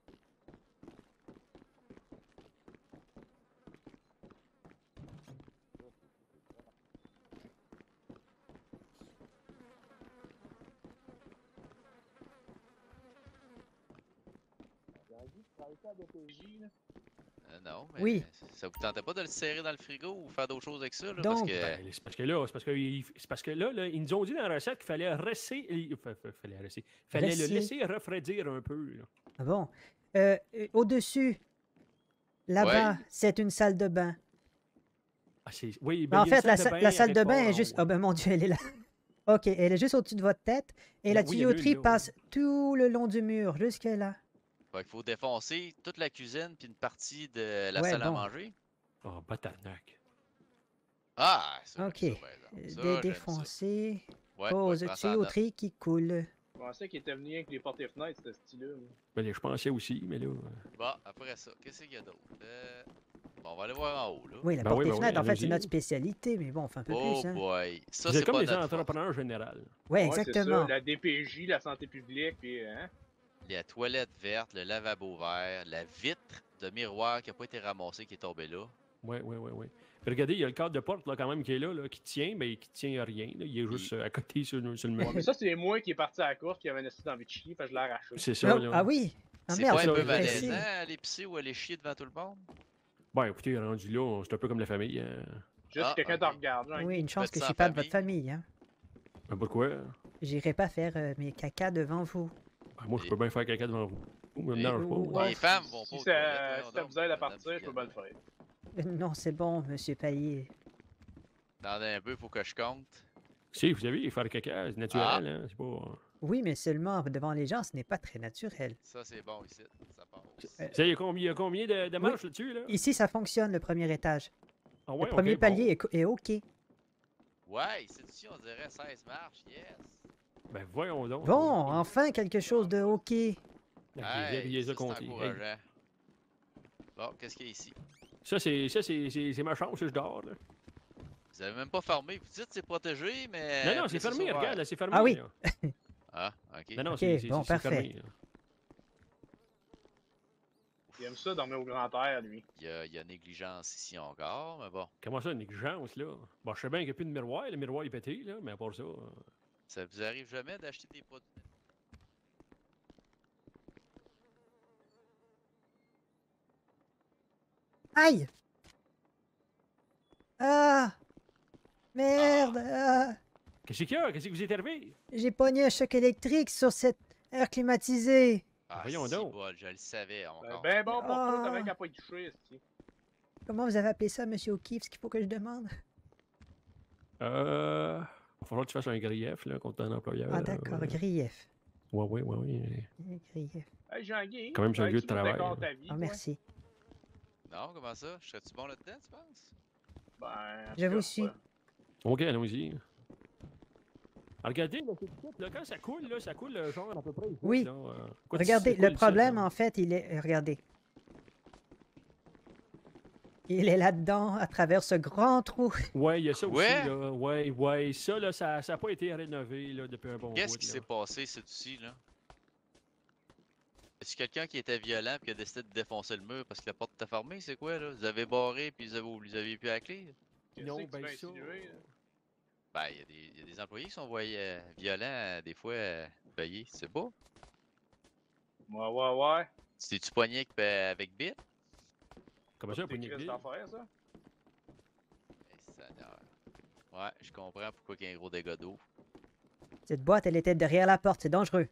Jean-Guy, tu travailles ça à D P J, là? Euh, non, mais Oui. ça vous tentait pas de le serrer dans le frigo ou faire d'autres choses avec ça? Là, Donc, parce que... Ben, c'est parce que là, c'est parce que, il- c'est parce que là, là, ils nous ont dit dans la recette qu'il fallait resser, il fa- fa- fallait resser, fallait Resser. le laisser refroidir un peu. Là. Ah bon. Euh, euh, au-dessus, là-bas, Ouais. c'est une salle de bain. Ah, c'est, oui, Mais ben, en il y a une fait, la, de sa- bain la à salle de quelque bain part est en juste... haut. Oh ben mon Dieu, elle est là. OK, elle est juste au-dessus de votre tête. Et la Oui, il y en a une tuyauterie là, passe tout le long du mur, jusque là. Fait qu'il faut défoncer toute la cuisine puis une partie de la Ouais, salle à bon. manger. Oh, batarnac. Ah, ça, OK. j'aime ça, par exemple. Euh, Ça, Dé- j'aime ça. Défoncer, Ouais, cause ouais, de prends ça en note. tuyauterie qui coule. Je pensais qu'il était venu avec les portes et fenêtres, ce style-là. moi. Ben, je pensais aussi, mais là. euh, Bon, après ça, qu'est-ce qu'il y a d'autre? Euh, Bon, on va aller voir en haut, là. Oui, la Ben porte oui, et ben oui, fenêtre, en fait, c'est allons-y. notre spécialité, mais bon, on fait un peu Oh plus. Hein. boy. Ça, Vous êtes c'est comme pas des notre force. entrepreneurs généraux. Ouais, Ouais, c'est exactement. ça, la D P J, la santé publique, puis hein? La toilette verte, le lavabo vert, la vitre de miroir qui n'a pas été ramassée, qui est tombée là. Oui, oui, oui, oui. Puis regardez, il y a le cadre de porte là, quand même qui est là, là qui tient, mais qui tient à rien. Là. Il est juste euh, à côté sur, le- sur le Ouais, mur. mais ça, c'est moi qui est parti à la course, qui avait une astuce d'envie de chier, fait que je l'ai arraché. C'est ça, Oh, là. ah oui! Ah C'est merde, pas ça, un peu je vais essayer. malaisant aller pisser ou aller chier devant tout le monde? Ben, écoutez, rendu là, c'est un peu comme la famille. Hein. Juste Ah, quelqu'un ok. te regarde. Genre, Oui, une chance Faites que je ça suis en pas de votre famille. famille. Hein. Ben, pourquoi? J'irai pas faire euh, mes caca devant vous. Ben, moi, je peux bien faire caca devant vous. Ou me Et- dérange pas. Ouais. Les femmes vont pas Si aux ça, toilettes, si voyons ça donc, vous aide à madame partir, je peux bien le Figaro. faire. Euh, Non, c'est bon, monsieur Palier. Attendez un peu, faut que je compte. Si, vous savez, faire caca, c'est naturel. Hein? C'est pas... Oui, mais seulement devant les gens, ce n'est pas très naturel. Ça, c'est bon ici. Ça passe. Euh, Ça, il y a combien, il y a combien de, de Oui. marches là-dessus? Là? Ici, ça fonctionne, le premier étage. Ah ouais, le premier ok, palier est, co- est OK. Ouais, ici, dessus, on dirait seize marches, yes. Bon. Ben, voyons donc. Bon, enfin, quelque chose de OK. Ok, Hey, il les ça, a c'est comptés. Hey. encourageant. Bon, qu'est-ce qu'il y a ici? Ça, c'est ça, c'est c'est- c'est ma chambre, ça, je dors. Là. Vous avez même pas fermé. Vous dites que c'est protégé, mais... non, non, vous c'est laissez ça fermé, ouvert. regarde, là, c'est fermé. Ah oui. Là. Ah, ok. Non, non, Ok, c'est c'est- bon, c'est parfait. fermé. là. Il aime ça dormir au grand air, lui. Il y, a, il y a négligence ici encore, mais bon. Comment ça, une négligence, là? Bon, je sais bien qu'il n'y a plus de miroir, le miroir est pété, là, mais à part ça... euh, Ça vous arrive jamais d'acheter des produits? Aïe! Ah! Merde! Ah! Qu'est-ce qu'il y a? Qu'est-ce qui vous est arrivé? J'ai pogné un choc électrique sur cette air climatisée. Ah, voyons si, donc. bol, je le savais, on Ben, compte. ben bon pour Ah. toi, t'avais qu'à pas y toucher, esti. Comment vous avez appelé ça, monsieur O'Keefe, ce qu'il faut que je demande? Euh... Il va falloir que tu fasses un grief, là, contre ton employeur. Ah, là, d'accord, ouais. grief. Ouais, ouais, ouais, ouais. Grief. Hey, Jean-Guy, Quand même, c'est un hey, lieu tu de nous travail, décores hein. ta vie, Ah, toi? merci. Non, comment ça? Je serais-tu bon là-dedans, tu penses? Ben, en Je tout vous cas, suis. ouais. OK, allons-y. Ah, regardez, là, c'est- là, quand ça coule, là, ça coule euh, genre à peu près ici, Oui. là, euh, quoi, Regardez, ça le coule problème, ici, là. en fait, il est... euh, Regardez. Il est là-dedans, à travers ce grand trou. Ouais, il y a ça aussi, Ouais. là. Ouais, ouais. Ça, là, ça n'a pas été rénové, là, depuis un bon Qu'est-ce bout, qui là. s'est passé, c'est-ci, là? Est-ce quelqu'un qui était violent et qui a décidé de défoncer le mur parce que la porte était fermée? C'est quoi, là? Vous avez barré puis vous avez, vous avez plus la clé? Qu'est-ce Non, que tu ben vas ça... insinuer, là? Ben, il y, a des- y a des employés qui sont voyés, euh, violents, euh, des fois, euh, payés. C'est pas? Ouais, ouais, ouais. C'est-tu poigné avec, euh, avec Bit? Comment ça, Des pour une crises église? d'affaires, ça? Eh, Seigneur. Ouais, je comprends pourquoi il y a un gros dégât d'eau. Cette boîte, elle était derrière la porte, c'est dangereux.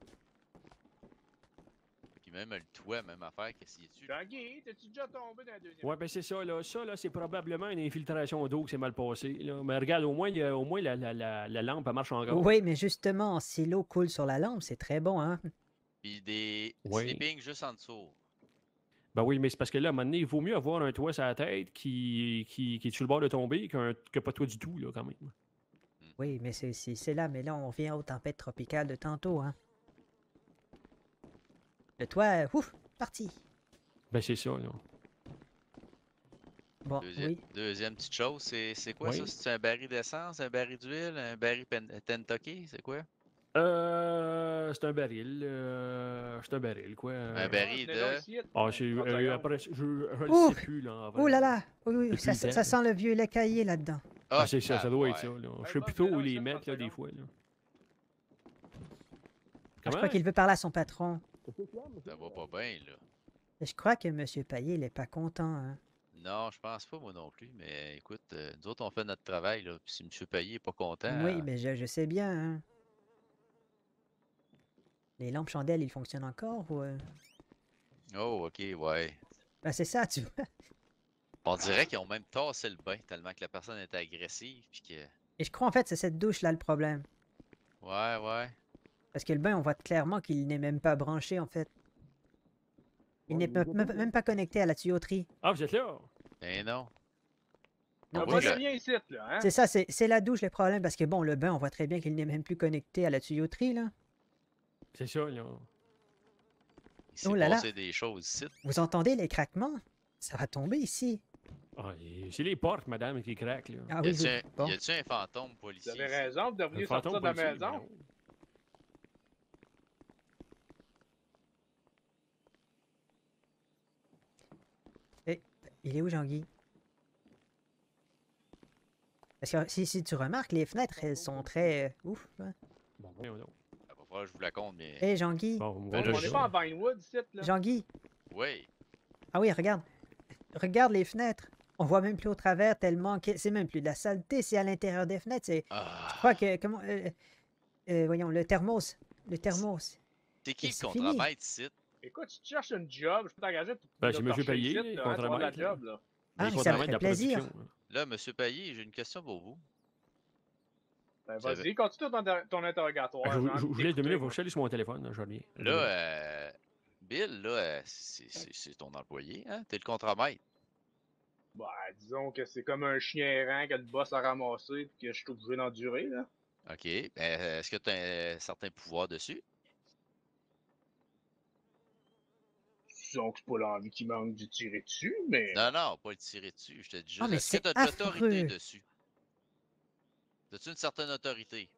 Puis même le toit, même affaire, qu'est-ce qu'il y a dessus? Jean-Guy, t'es-tu déjà tombé dans la deuxième? Ouais, ben c'est ça, là. Ça, là, c'est probablement une infiltration d'eau qui s'est mal passée, là. Mais regarde, au moins, il y a- au moins la, la, la, la lampe, elle marche encore. Oui, mais justement, si l'eau coule sur la lampe, c'est très bon, hein? Puis des Ouais. sleeping juste en dessous. Ben oui, mais c'est parce que là, à un moment donné, il vaut mieux avoir un toit sur la tête qui, qui, qui est sur le bord de tomber qu'un que pas de toit du tout, là, quand même. Oui, mais c'est c'est- c'est là, mais là, on revient aux tempêtes tropicales de tantôt, hein. Le toit, ouf, parti. Ben, c'est ça, là. Bon, Deuxième, oui. deuxième petite chose, c'est c'est quoi ça? Oui. C'est un baril d'essence, un baril d'huile, un baril pen- Kentucky? C'est quoi? Euh, c'est un baril. Euh, c'est un baril, quoi. Un Euh, baril tenez donc de. ici, Ah, c'est. trente euh, secondes. après, je, je le Ouh! sais plus, là, en vrai. Oh là là! Oui, oui, Depuis ça, le ça, temps, ça là. sent le vieux lait caillé là-dedans. Ah, c'est ça, ça doit être ouais. ça, là. Je Ouais, sais bon, plus trop où tenez les donc mettre, ça, là, des trente fois, là. Je Comment? crois qu'il veut parler à son patron. Ça va pas bien, là. Et je crois que M. Payet, il est pas content, hein. Non, je pense pas, moi non plus. Mais écoute, euh, nous autres, on fait notre travail, là. Puis si M. Payet est pas content. Oui, euh, mais je, je sais bien, hein. Les lampes chandelles, ils fonctionnent encore ou... euh? Oh, ok, ouais. Ben, c'est ça, tu vois. On dirait qu'ils ont même tassé le bain tellement que la personne était agressive. Puis que. Et je crois, en fait, c'est cette douche-là le problème. Ouais, ouais. Parce que le bain, on voit clairement qu'il n'est même pas branché, en fait. Il Ouais, n'est il même, est même- bien. même pas connecté à la tuyauterie. Ah, vous êtes là? Ben non. Non, Ah, On moi, voit je- rien ici, là, hein? C'est ça, c'est c'est la douche le problème, parce que bon, le bain, on voit très bien qu'il n'est même plus connecté à la tuyauterie, là. C'est ça, là. Il s'est Oh là là. passé des choses ici. Vous entendez les craquements? Ça va tomber ici. Ah, et c'est les portes, madame, qui craquent, là. Ah Y oui, a-tu oui. un, Bon. y a-tu un fantôme Vous policier? avez ici? raison, vous Un devriez fantôme sortir de la policier, maison. mais non. Il est où, Jean-Guy? Parce que si, si tu remarques, les fenêtres, elles sont très... euh, ouf. Hein. Bon, voyons donc. Ah, va falloir que je vous la compte, mais. Hé, Jean-Guy. Bon, Ben, On là, n'est je- pas en Vinewood, ici, là. Jean-Guy. Oui. Ah oui, regarde. Regarde les fenêtres. On voit même plus au travers tellement que c'est même plus de la saleté, c'est à l'intérieur des fenêtres. C'est... Ah. Je crois que... Comment... euh, euh, voyons, le thermos. Le thermos. C'est qui c'est le fini. contremaître ici? Écoute, si tu cherches une job, je peux t'engager pour Ben, pour c'est te monsieur torcher Payet, ici, le là, hein, tu vas avoir de la contremaître, là. job, là. Ah, Les mais ça me contremaîtres ferait de la plaisir. production, là. Là, monsieur Payet, j'ai une question pour vous. Ben, Ça vas-y, continue ton, ton interrogatoire. Ah, je, vous- j'ai je, envie vous de laisse deux minutes, t'écouter, vous allez sur mon téléphone, là, je reviens. Là, euh, Bill, là, euh, c'est c'est- c'est ton employé, hein? T'es le contremaître. Ben, disons que c'est comme un chien errant que le boss a ramassé et que je suis obligé d'endurer, là. OK. Ben, euh, est-ce que tu as un certain pouvoir dessus? Disons que c'est pas l'envie qui manque de tirer dessus, mais... Non, non, pas le tirer dessus. Je te dis juste, Ah, mais est-ce que c'est tu as de l'autorité affreux. dessus? As-tu une certaine autorité?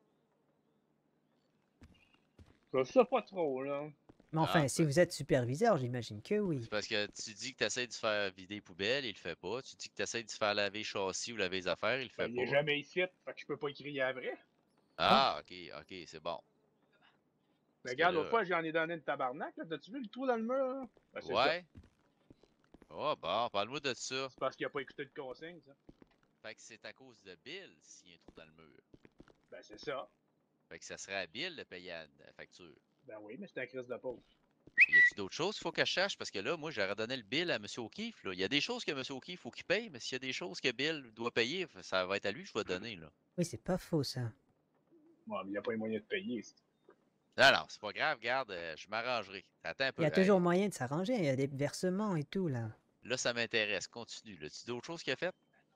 Je sais pas trop, là. Mais enfin, Ah, si ben. vous êtes superviseur, j'imagine que oui. C'est parce que tu dis que tu essaies de faire vider les poubelles, il le fait pas. Tu dis que tu essaies de faire laver les châssis ou laver les affaires, il le fait Ben, il est pas. jamais ici, fait que je peux pas y crier à vrai. Ah, ok, ok, c'est bon. Mais Parce que regarde, là- l'autre fois, j'en ai donné une tabarnak, là. T'as-tu vu le trou dans le mur, là? Ben, c'est ça. Ouais. Oh, bon, parle-moi de ça. C'est parce qu'il a pas écouté le consigne, ça. Fait que c'est à cause de Bill s'il y a un trou dans le mur. Ben, c'est ça. Fait que ça serait à Bill de payer la la facture. Ben oui, mais c'est un crise de pause. Y a-t-il d'autres choses qu'il faut que je cherche? Parce que là, moi, j'aurais donné le bill à M. O'Keefe. Là. Il y a des choses que M. O'Keefe faut qu'il paye, mais s'il y a des choses que Bill doit payer, ça va être à lui que je vais donner. Là. Oui, c'est pas faux, ça. Bon, mais il a pas les moyens de payer. c'est- Non, non, c'est pas grave, regarde, euh, je m'arrangerai. Attends un peu. Il y a Hey, toujours moyen de s'arranger. Il y a des versements et tout, là. là, ça m'intéresse. Continue. Là. Tu d'autres choses qu'il a faites?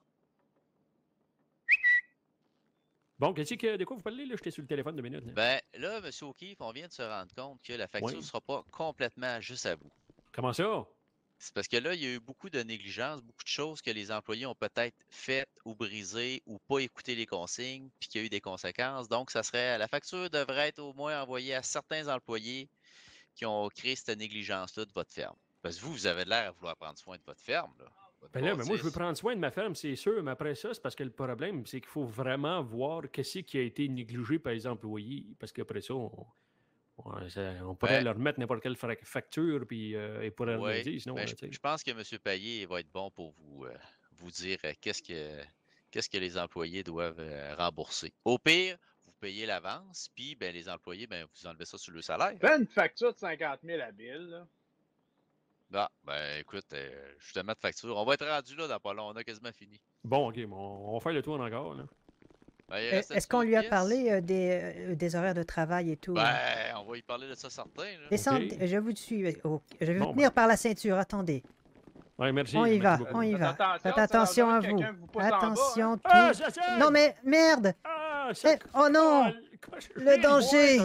Bon, qu'est-ce que, de quoi vous parlez, là? J'étais sur le téléphone deux minutes. Là. Ben, là, M. O'Keefe, on vient de se rendre compte que la facture ne Oui. sera pas complètement juste à vous. Comment ça? C'est parce que là, il y a eu beaucoup de négligence, beaucoup de choses que les employés ont peut-être faites ou brisées ou pas écouté les consignes, puis qu'il y a eu des conséquences. Donc, ça serait la facture devrait être au moins envoyée à certains employés qui ont créé cette négligence-là de votre ferme. Parce que vous, vous avez l'air à vouloir prendre soin de votre ferme. Là, votre Ben là, mais moi, je veux bâtisse. prendre soin de ma ferme, c'est sûr, mais après ça, c'est parce que le problème, c'est qu'il faut vraiment voir qu'est-ce qui a été négligé par les employés. Parce qu'après ça, on, on- ça- on pourrait Ben- leur mettre n'importe quelle fra- facture, puis euh, ils pourraient Ouais, le dire, sinon. ben, là, je, tu sais. je pense que M. Payet va être bon pour vous, euh, vous dire euh, qu'est-ce que qu'est-ce que les employés doivent euh, rembourser. Au pire, vous payez l'avance, puis ben, les employés, ben, vous enlevez ça sur le salaire. Fais une facture de cinquante mille à Bill, là. Ah, ben écoute, euh, je te mets de facture. On va être rendu là dans pas long, on a quasiment fini. Bon, OK, bon, on va faire le tour encore. Là. Ben, il Euh, reste Est-ce une qu'on autre lui a pièce? parlé euh, des, euh, des horaires de travail et tout? là? Ben, on va y parler de ça certain. Là. Descendez, ok. je vous suis. Oh, je vais Bon, vous tenir ben. par la ceinture, attendez. Ouais, merci. On y merci va, beaucoup. on y Faites va. attention, Faites ça a attention l'air à de vous. quelqu'un qui vous pousse en bas, hein. Attention, Ah, tout. j'essaie! Non mais, merde! Ah! Ah, Eh, ça... oh non! Le danger!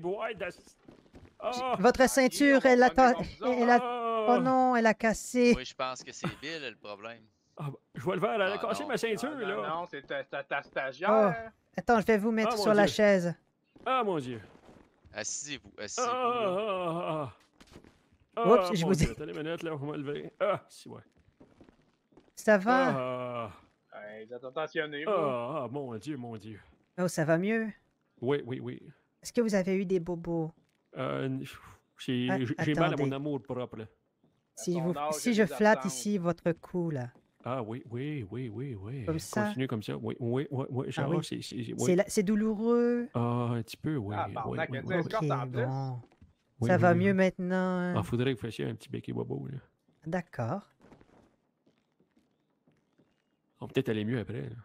Ah! Votre Ah, ceinture, ok, on elle va a... ta- revenir contre elle a... Ah! Oh non, elle a cassé. Moi, je pense que c'est Bill le problème. Ah, bah, je vais le faire, elle a Ah, cassé non. ma ceinture, Ah, non, là. non, c'est ta, ta, ta Oh, stagiaire. attends, je vais vous mettre Ah, mon sur la Dieu. chaise. Ah, mon Dieu. Assisez-vous, Ah, assisez-vous. ah, là. ah, ah, ah. Oups, Ah, je mon vous Dieu, ai- attendez une minute, là, on va me lever. Ah, si, ouais. Ça va? Ah, Hey, vous êtes attentionnés, ah, vous. ah, mon Dieu, mon Dieu. Oh, ça va mieux? Oui, oui, oui. Est-ce que vous avez eu des bobos? Euh, j'ai Ah, j'ai mal à attendez. mon amour propre, là. Si, son vous, âge, si il y je a des flatte absences. ici votre cou, là, Ah, oui, oui, oui, oui, oui. Comme ça? Continue comme ça. Oui, oui, oui, oui. Genre, oui. c'est... c'est- c'est Oui. la- c'est douloureux? Ah, un petit peu, oui. Ah, oui, barnac, oui, elle oui, dit oui. Est-ce que- en Ok, plus? bon. Oui, Ça oui, va oui, mieux oui. maintenant? Ah, faudrait que vous fassiez un petit béquet bobo, là. D'accord. On va peut-être aller mieux après, là.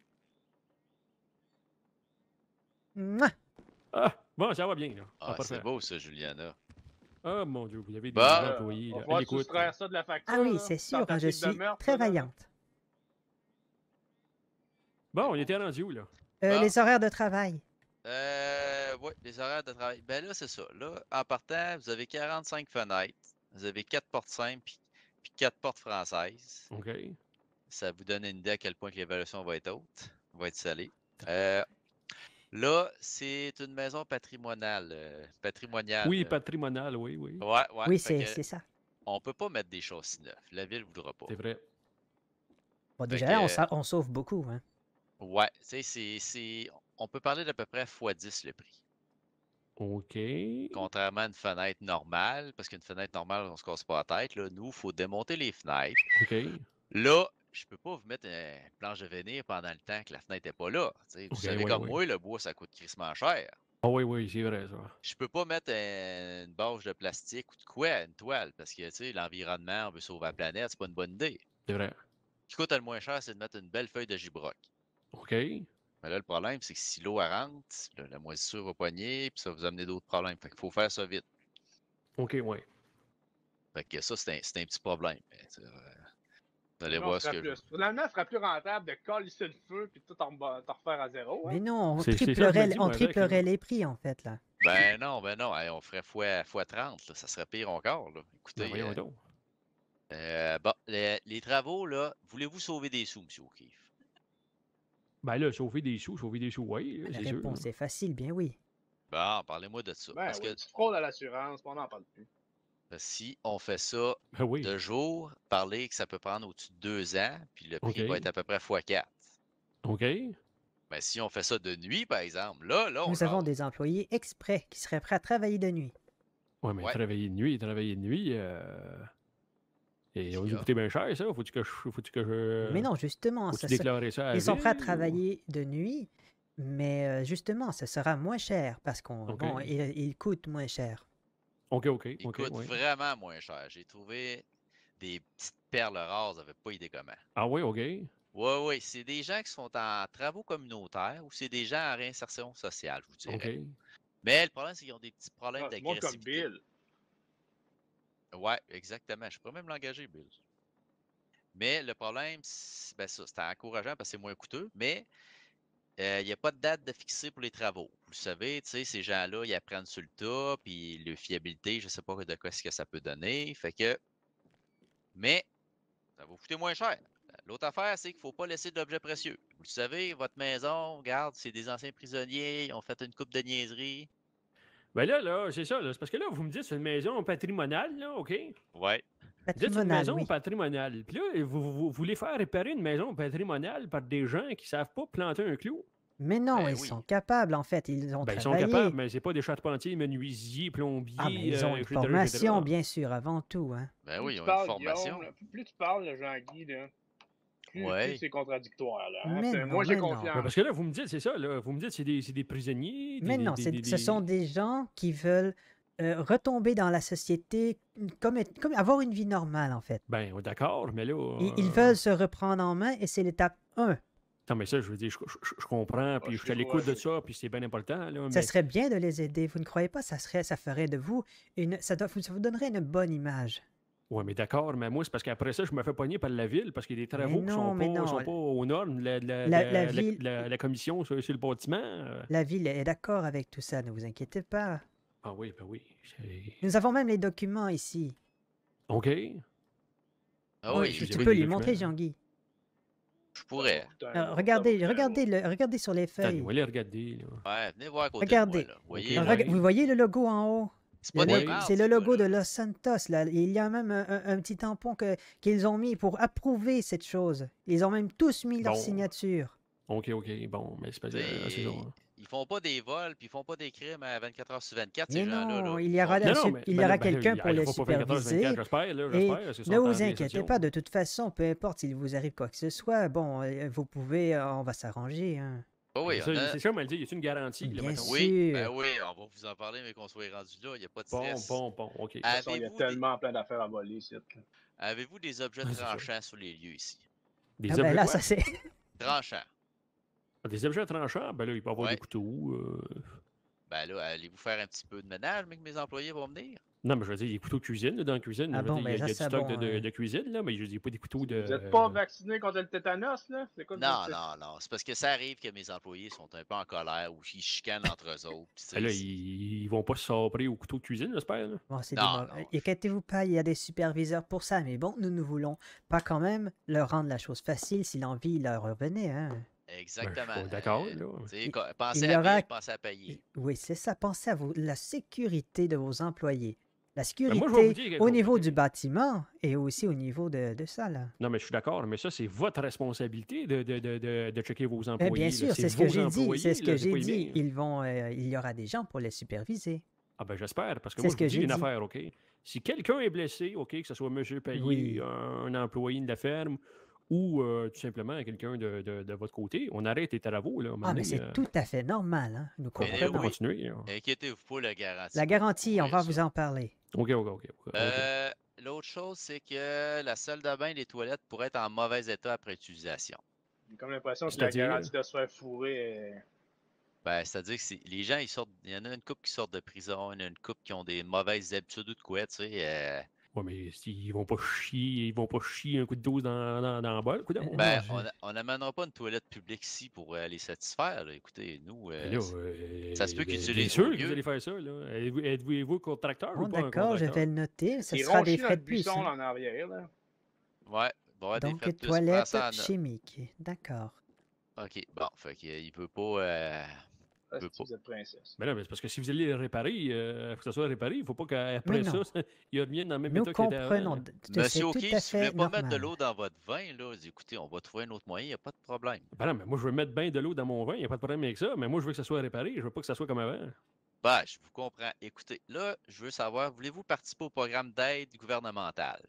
Mouah! Ah, bon, ça va bien, là. Ah, parfait. c'est beau ça, Juliana. Ah, mon Dieu, vous avez des Bah, Euh, employés, on là. va À l'écoute. soustraire ça de la facture. Ah oui, là. c'est sûr, hein, je Tentative de suis meurtre, très là, là. vaillante. Bon, on était rendu où, là? Euh, Ah. Les horaires de travail. Euh, ouais, les horaires de travail. Ben là, c'est ça. Là, en partant, vous avez quarante-cinq fenêtres. Vous avez quatre portes simples puis, puis quatre portes françaises. OK. Ça vous donne une idée à quel point que l'évaluation va être haute, va être salée. Euh, là, c'est une maison patrimoniale. euh, patrimoniale. Oui, euh. patrimonial, oui, oui. Ouais, ouais. Oui, fait c'est que c'est ça. on peut pas mettre des choses si neuves. La ville ne voudra pas. C'est vrai. Bon, Fait déjà, que- là, on, sa- on sauve beaucoup. Hein. Ouais, tu sais, c'est, c'est. On peut parler d'à peu près fois dix le prix. OK. Contrairement à une fenêtre normale, parce qu'une fenêtre normale, on se casse pas la tête. Là. Nous, il faut démonter les fenêtres. OK. Là, je peux pas vous mettre une planche de venir pendant le temps que la fenêtre n'est pas là. T'sais, vous Ok, savez ouais, comme ouais. moi, le bois, ça coûte crissement cher. Ah oui, oui, c'est vrai, ça. Je peux pas mettre un- une bâche de plastique ou de quoi, une toile, parce que tu sais, l'environnement, on veut sauver la planète, c'est pas une bonne idée. C'est vrai. Ce qui coûte le moins cher, c'est de mettre une belle feuille de gibroc. OK. Mais là, le problème, c'est que si l'eau elle rentre, le- la moisissure va poigner, puis ça va vous amener d'autres problèmes. Fait qu'il faut faire ça vite. OK, ouais. Fait que ça, c'est un, c'est un petit problème. Mais, tu sais, euh, vous allez Non, voir ce ce serait que je... plus- Finalement, ce serait plus rentable de coller le feu puis tout en, bas- t'en refaire à zéro. Hein? Mais non, on C'est- c'est ça que je me triplerait, dis, on moi, avec, triplerait là. les prix, en fait, là. Ben non, ben non, hey, on ferait fois, fois trente, là, ça serait pire encore. Là. Ben, Écoutez, voyons euh, donc. euh, bon, les, les travaux, là, voulez-vous sauver des sous, M. O'Keefe? Ben là, sauver des sous, sauver des sous, oui, La c'est sûr. réponse est facile, bien oui. Bon, parlez-moi de ça. Ben parce oui, que tu fraudes à l'assurance, puis on n'en parle plus. parce que si on fait ça Ben oui. de jour, parler que ça peut prendre au-dessus de deux ans, puis le prix OK. va être à peu près fois quatre. OK. Mais si on fait ça de nuit, par exemple, là, là, on Nous avons jase. des employés exprès qui seraient prêts à travailler de nuit. Ouais, mais Ouais. travailler de nuit, travailler de nuit, euh... Et on Qu'il y nous a. coûter bien cher, ça. Faut-tu que je... Faut-tu que je... Mais non, justement, Faut-tu ça se- déclarer ça à la ils sont prêts à ville, ou- travailler de nuit, mais euh, justement, ce sera moins cher parce qu'on OK. bon, il, il coûte moins cher. OK, OK, Il OK, coûte ouais. vraiment moins cher. J'ai trouvé des petites perles rares, vous n'avez pas idée comment. Ah oui, OK. Oui, oui, c'est des gens qui sont en travaux communautaires ou c'est des gens en réinsertion sociale, je vous dirais. OK. Mais le problème, c'est qu'ils ont des petits problèmes Ah, c'est moi comme d'agressivité. Bill. Ouais, exactement. Je pourrais même l'engager, Bill. Mais le problème, c'est ben ça, c'est encourageant parce que c'est moins coûteux, mais euh, il n'y a pas de date de fixer pour les travaux. Vous le savez, tu sais, ces gens-là, ils apprennent sur le tas, puis le fiabilité, je ne sais pas de quoi est-ce que ça peut donner. Fait que. Mais ça va vous coûter moins cher. L'autre affaire, c'est qu'il ne faut pas laisser de l'objet précieux. Vous le savez, votre maison, regarde, c'est des anciens prisonniers, ils ont fait une coupe de niaiseries. Ben là, là, c'est ça, là. C'est parce que là, vous me dites c'est une maison patrimoniale, là, OK? Ouais. Vous dites c'est une Patrimonial, maison oui. patrimoniale. Puis là, vous, vous- vous voulez faire réparer une maison patrimoniale par des gens qui savent pas planter un clou? Mais non, Ben ils oui. sont capables, en fait. Ils ont Ben, ils sont travaillé. capables, mais c'est pas des charpentiers, menuisiers, plombiers, Ah, mais ils ont euh, une et cetera, formation, et cetera. bien sûr, avant tout. Hein. Ben Plus oui, ils tu ont une parles, formation. Guillaume, là, plus- plus tu parles, là, Jean-Guy, là, plus, Ouais. plus c'est contradictoire. Là, hein. Mais C'est- non, Moi, j'ai mais non. confiance. Ouais, parce que là, vous me dites, c'est ça, là. Vous me dites, c'est des, c'est des prisonniers. Des, Mais des- non, des- c'est- des- ce sont des gens qui veulent euh, retomber dans la société, comme, être- comme avoir une vie normale, en fait. Ben, d'accord, mais là. Ils, ils euh, veulent se reprendre en main et c'est l'étape un. Non, mais ça, je veux dire, je, je- je comprends, puis je je suis à suis l'écoute de ouais. ça, puis c'est bien important, là. Ça Mais... serait bien de les aider. Vous ne croyez pas? Ça, serait, ça ferait de vous une. Ça, doit- ça vous donnerait une bonne image. Ouais, mais d'accord, mais moi, c'est parce qu'après ça, je me fais pogner par la ville parce qu'il y a des travaux qui non, sont mais pas, non. sont pas aux normes. La, la, La- la- la la- ville- la- la commission sur, sur le bâtiment. euh, La ville est d'accord avec tout ça, ne vous inquiétez pas. Ah oui, ben oui. c'est- Nous avons même les documents ici. OK. Ah Oui, oui, tu, j'ai tu vu peux les lui documents. montrer, Jean-Guy. je pourrais. Alors, regardez, regardez, le, regardez sur les Attends, feuilles. on va les regarder. Là. Ouais, venez voir à côté Regardez. de moi, là. Vous voyez, Ok, là? Rega- Vous voyez le logo en haut? C'est pas Le des lo- mardes, C'est le ces logo de gars-là. Los Santos. Là. Il y a même un, un- un petit tampon que- qu'ils ont mis pour approuver cette chose. Ils ont même tous mis leur Bon. signature. OK, OK. Bon, mais c'est pas T'sais, euh, c'est ça. Ils font pas des vols, puis ils font pas des crimes à vingt-quatre heures sur vingt-quatre, Mais ces gens-là. non, là. il y aura, Ils un font- Non, non, sup- mais- il y ben aura là, ben là, quelqu'un il- pour il les faut pas vingt-quatre heures sur superviser. vingt-quatre, j'espère, là, Et j'espère. parce qu'ils sont ne en vous réinsertion. inquiétez pas, de toute façon, peu importe s'il vous arrive quoi que ce soit, bon, euh, vous pouvez, euh, on va s'arranger. Hein. Ah oui, C'est ça, on a- c'est ça, mais dit, y a-t-il une garantie? Là, Bien mettons? sûr. Oui, ben oui, on va vous en parler, mais qu'on soit rendu là, il n'y a pas de Bon, stress. bon, bon, OK. De toute façon, il y a Avez-vous des... tellement plein d'affaires à voler ici. là. Avez-vous des objets Ah, c'est ça. tranchants sur les lieux ici? Des Ah objets ben là, quoi? ça c'est. Tranchants. Ah, Des objets tranchants? Ben là, il peut y avoir Ouais. des couteaux. euh, Ben là, allez-vous faire un petit peu de ménage, mais que mes employés vont venir? Non, mais je veux dire, il y a des couteaux de cuisine là, dans la cuisine. Ah je veux bon, dire, il y a, ben il y a ça, du c'est stock bon, de, de- hein. de cuisine, là, mais je dis pas des couteaux de. Vous n'êtes pas vacciné contre le tétanos, là? C'est quoi Non, votre- non, non. C'est parce que ça arrive que mes employés sont un peu en colère ou qu'ils chicanent entre eux autres. puis tu sais, Ben là, c'est- ils, ils vont pas se sabrer au couteau de cuisine, j'espère. là. Bon, c'est des Non, mauvais- non. Inquiétez-vous pas, il y a des superviseurs pour ça, mais bon, nous ne voulons pas quand même leur rendre la chose facile si l'envie leur revenait. Hein. Exactement. Ben, je suis pas d'accord, Euh, là. tu sais, Il- co- pensez il y à aura- vivre, pensez à payer. Oui, c'est ça. Pensez à vous, la sécurité de vos employés. La sécurité Ben, moi, je vais vous dire quelque au chose, niveau ok? du bâtiment et aussi au niveau de, de ça, là. Non, mais je suis d'accord, mais ça, c'est votre responsabilité de, de, de, de, de checker vos employés. Eh bien là. sûr, c'est ce que vos j'ai dit. employés, C'est ce là, que c'est j'ai pas les dit. miens. Ils vont, euh, il y aura des gens pour les superviser. Ah ben j'espère, parce que C'est moi, ce je que vous dis j'ai une dit. affaire, OK? Si quelqu'un est blessé, OK, que ce soit monsieur payé, Oui. un, un employé de la ferme, ou euh, tout simplement quelqu'un de, de, de votre côté, on arrête les travaux, là. à un moment Ah, mais donné, c'est euh, tout à fait normal. Hein. Nous on Mais va comprenons. oui. continuer. là. Inquiétez-vous pas, la garantie. La garantie, on va ça. vous en parler. OK, OK, OK. OK. Euh, L'autre chose, c'est que la salle de bain et les toilettes pourraient être en mauvais état après utilisation. J'ai comme l'impression que la C'est-à-dire? garantie de se faire fourrer est... Ben, c'est-à-dire que c'est- les gens, ils sortent. Il y en a une couple qui sortent de prison, il y en a une couple qui ont des mauvaises habitudes ou de quoi, tu sais. euh, Ouais, mais s'ils vont pas chier, ils vont pas chier un coup de dose dans, dans, dans la bol, coup de- Euh, Ben, Non, je- on a- on n'amènera pas une toilette publique ici pour euh, les satisfaire. là. Écoutez, nous, euh, Mais là, c'est- euh, ça se peut qu'ils bien utilisent sûr vos que vous lieux. allez faire ça, là. Êtes-vous, êtes-vous, êtes-vous contracteur Bon, ou pas un d'accord, je contracteur? vais le noter. Ce Ils sera vont des chier dans frais le de plus. buisson hein. là, en arrière, là. ouais, il va y avoir des Donc, frais de plus. toilettes Prends ça en note. chimiques. D'accord. OK, bon, fait qu'il peut pas. euh, Ah, Veux si pas. vous êtes princesse. Mais non, mais c'est parce que si vous allez le réparer, il faut que ça soit réparé. Il ne faut pas qu'après Mais non. ça, il revienne dans le même Nous état qu'il était avant. comprenons. là. d- C'est Monsieur tout OK, à si vous fait voulez pas mettre de normal. l'eau dans votre vin, là, écoutez, on va trouver un autre moyen, il n'y a pas de problème. Ben non, mais moi, je veux mettre bien de l'eau dans mon vin, il n'y a pas de problème avec ça. Mais moi, je veux que ça soit réparé. Je veux pas que ça soit comme avant. Ben, je vous comprends. Écoutez, là, je veux savoir, voulez-vous participer au programme d'aide gouvernementale?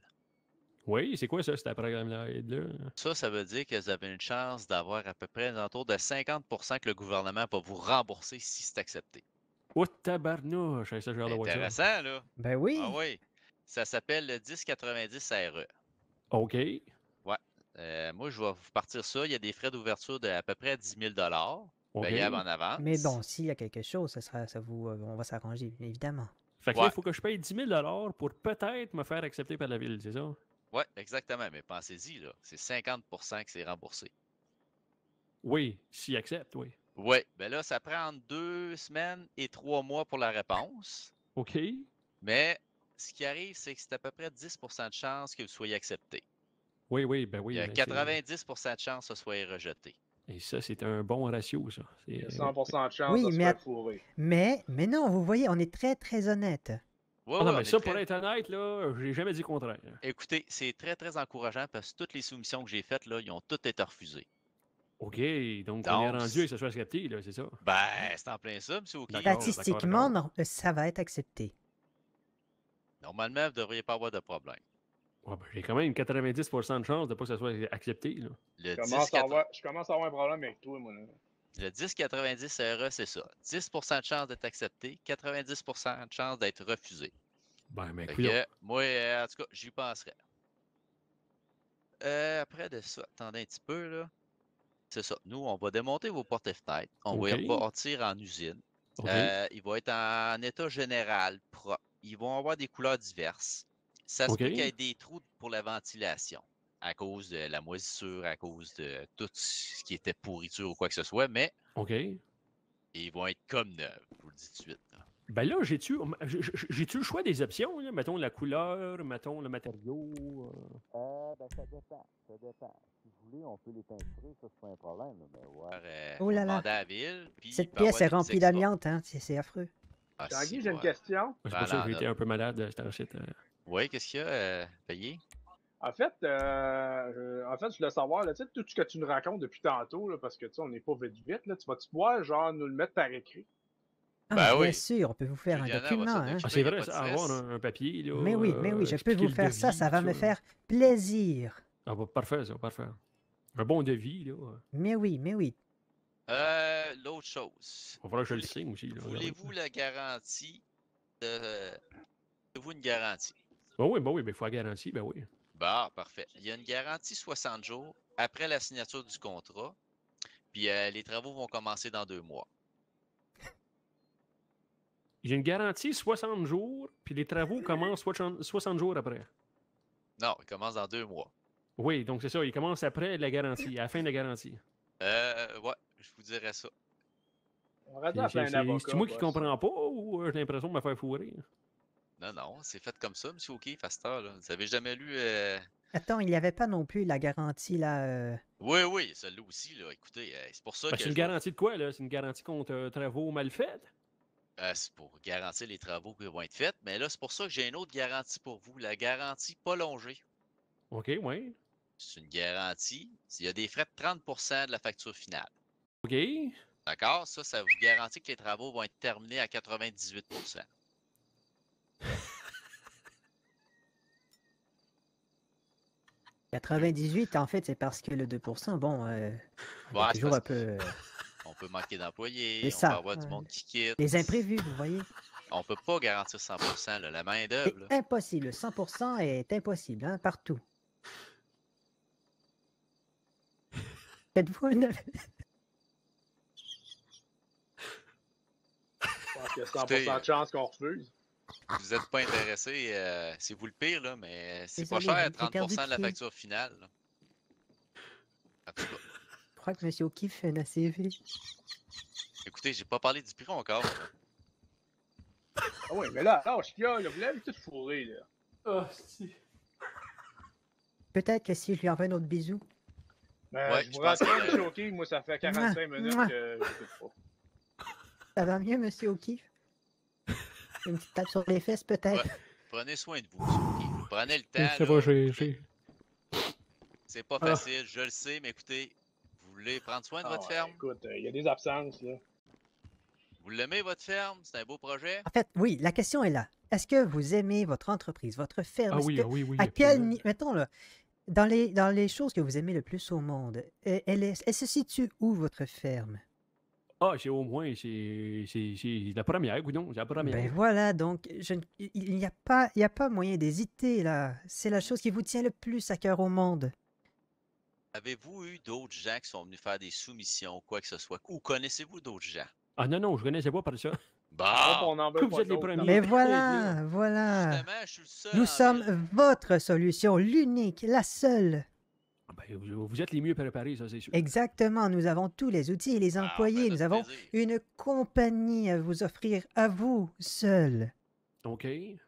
Oui, c'est quoi ça, cet programme-là? là? Ça, ça veut dire que vous avez une chance d'avoir à peu près autour de cinquante pour cent que le gouvernement va vous rembourser si c'est accepté. Oh, tabarnouche! Ça, j'ai hâte de voir ça. Intéressant, là. Ben oui. Ah oui. Ça s'appelle le dix quatre-vingt-dix R E. OK. Euh, moi, je vais vous partir ça. Il y a des frais d'ouverture de à peu près dix mille OK. payables en avance. Mais bon, s'il y a quelque chose, ça sera, ça vous, euh, on va s'arranger, évidemment. Fait que là, Ouais. il faut que je paye dix mille pour peut-être me faire accepter par la ville, c'est ça? Oui, exactement. Mais pensez-y, là. C'est cinquante pour cent que c'est remboursé. Oui, s'il accepte, oui. Oui. Ben là, ça prend entre deux semaines et trois mois pour la réponse. OK. Mais ce qui arrive, c'est que c'est à peu près dix pour cent de chance que vous soyez accepté. Oui, oui, ben oui. Il y a ben c'est- quatre-vingt-dix pour cent de chance que ce soit rejeté. Et ça, c'est un bon ratio, ça. Il y a C'est- cent pour cent de chance Oui, de se mais faire att- fourrer. Mais, mais non, vous voyez, on est très, très honnête. Ouais, Ah non, ouais, on mais est ça, très- pour être honnête, là, j'ai jamais dit le contraire. Écoutez, c'est très, très encourageant parce que toutes les soumissions que j'ai faites, là, ils ont toutes été refusées. OK, donc on est Donc, rendu à que ça soit accepté, là, c'est ça? Ben, c'est en plein ça, M. OK. D'accord. Statistiquement, non, ça va être accepté. Normalement, vous ne devriez pas avoir de problème. Ouais, ben, j'ai quand même quatre-vingt-dix pour cent de chance de pas que ça soit accepté, là. Le Je dix commence, à avoir, je commence à avoir un problème avec toi, moi. Là. le dix quatre-vingt-dix R E, c'est ça. dix pour cent de chance d'être accepté, quatre-vingt-dix pour cent de chance d'être refusé. Ben, mais Fait coudonc. que, moi, euh, en tout cas, j'y penserais. Euh, après de ça, attendez un petit peu, là. C'est ça. Nous, on va démonter vos portes et fenêtres. On va y OK. repartir en usine. OK. Euh, il va être en état général propre. Ils vont avoir des couleurs diverses. Ça se OK. peut qu'il y ait des trous pour la ventilation à cause de la moisissure, à cause de tout ce qui était pourriture ou quoi que ce soit, mais OK. ils vont être comme neufs, je vous le dis tout de suite. là. Ben là, j'ai-tu j'ai- j'ai- j'ai-tu le choix des options? Là? Mettons la couleur, mettons le matériau. euh. Euh, ben, ça dépend. Ça dépend. Si vous voulez, on peut les peinturer, ça, c'est pas un problème, là, mais ouais. Alors, euh, Oh faut là là. demander à la ville, puis il Cette peut y avoir pièce est des remplie extras. d'amiante, hein. C'est c'est affreux. Ah, Tanguy, si, j'ai une ouais. question. C'est pour ça Voilà, que j'ai en été a- un peu malade euh, cette année-ci, euh. Oui, qu'est-ce qu'il y a, euh, payé? En fait, euh, euh, en fait, je voulais savoir, là, tu sais, tout ce que tu nous racontes depuis tantôt, là, parce que tu sais, on n'est pas vite vite, là, tu vas-tu pouvoir, genre, nous le mettre par écrit? Ah, Ben bien oui. sûr, on peut vous faire Juliana un va document, s'en hein. occuper. Ah, c'est y a vrai, pas de ça, avoir stress. un, un papier. Là, Mais oui, mais oui, euh, je peux expliquer vous le faire ça, devis, ça va tout me là. faire plaisir. Ah, bah, parfait, ça, parfait. Un bon devis, là. Mais oui, mais oui. Euh, L'autre chose. Il va falloir que je le Voulez- signe aussi. Là, Voulez-vous la garantie de. Voulez-vous une garantie? Ben oui, ben oui, ben il faut la garantie, ben oui. Bah, parfait. Il y a une garantie soixante jours après la signature du contrat, puis euh, les travaux vont commencer dans deux mois. J'ai une garantie soixante jours, puis les travaux commencent soixante soixante jours après. Non, ils commencent dans deux mois. Oui, donc c'est ça, ils commencent après la garantie, à la fin de la garantie. Euh, ouais, je vous dirais ça. On va C'est appeler c'est- un c'est- avocat. c'est moi qui boss. comprends pas ou euh, j'ai l'impression de me faire fourrer? Non, non, c'est fait comme ça, M. O'Keefe, à cette heure-là. Vous avez jamais lu. euh, Attends, il n'y avait pas non plus la garantie, là. euh, Oui, oui, celle-là aussi, là. Écoutez, euh, c'est pour ça Ben, que. c'est une je vais- garantie de quoi, là? C'est une garantie contre euh, travaux mal faits? Euh, c'est pour garantir les travaux qui vont être faits. Mais là, c'est pour ça que j'ai une autre garantie pour vous, la garantie pas longée. OK, oui. C'est une garantie. Il y a des frais de trente pour cent de la facture finale. OK. D'accord? Ça, ça vous garantit que les travaux vont être terminés à quatre-vingt-dix-huit pour cent. quatre-vingt-dix-huit, en fait, c'est parce que le deux pour cent, bon, euh, il y a Ouais, c'est toujours parce un peu euh, On peut manquer d'employés, C'est on ça, peut avoir du ouais. monde qui quitte. les imprévus, vous voyez. On peut pas garantir cent pour cent, là, la C'est main-d'œuvre. là. impossible. cent pour cent est impossible, hein, partout. Faites-vous une... Je pense qu'il y a cent pour Écoutez, cent de chance qu'on refuse. Vous n'êtes pas intéressé, euh, c'est vous le pire, là, mais c'est pas Désolé, cher, j'ai trente perdu pour cent de la pied. facture finale. là. En tout cas, Je crois que M. O'Keefe fait un A C V. écoutez, j'ai pas parlé du prix encore. là. Ah oui, mais là, lâche qu'il y a, là, vous l'avez tout fourré, là. Ah, si. Peut-être que si je lui envoie un autre bisou. Ben, Ouais, je je vous pense que- rassure, M. O'Keefe, moi, ça fait quarante-cinq Mouah, minutes mouah. que j'écoute pas. Ça va mieux, M. O'Keefe? Une petite tape sur les fesses, peut-être? Ouais. Prenez soin de vous, monsieur O'Keefe. Prenez le temps. Ça là, va, j'ai. écoutez, j'ai- C'est pas Ah. facile, je le sais, mais écoutez, vous voulez prendre soin de Ah votre ouais, ferme? écoute, il y a des absences, là. Vous l'aimez, votre ferme? C'est un beau projet? En fait, oui, la question est là. Est-ce que vous aimez votre entreprise, votre ferme? Ah Est-ce oui, que- ah oui, oui. à quel absolument. ni- Mettons, là, dans les, dans les choses que vous aimez le plus au monde, euh, elle, est- elle se situe où, votre ferme? Ah, c'est au moins, c'est c'est- c'est la première, goudon, c'est la première. Ben voilà, donc je ne- il n'y a pas, il y a pas moyen d'hésiter, là. C'est la chose qui vous tient le plus à cœur au monde. Avez-vous eu d'autres gens qui sont venus faire des soumissions ou quoi que ce soit? Ou connaissez-vous d'autres gens? Ah non, non, je connaissais pas par ça. Hop, Bah! on en veut Vous pas êtes les d'autres, premiers. non. Mais Très voilà, bien. voilà. Justement, je suis le seul. Nous en sommes ville. votre solution, l'unique, la seule. Ah ben, vous, vous êtes les mieux préparés, ça, c'est sûr. Exactement, nous avons tous les outils et les Ah, employés. ben, Nous notre avons plaisir. une compagnie à vous offrir à vous seul. OK.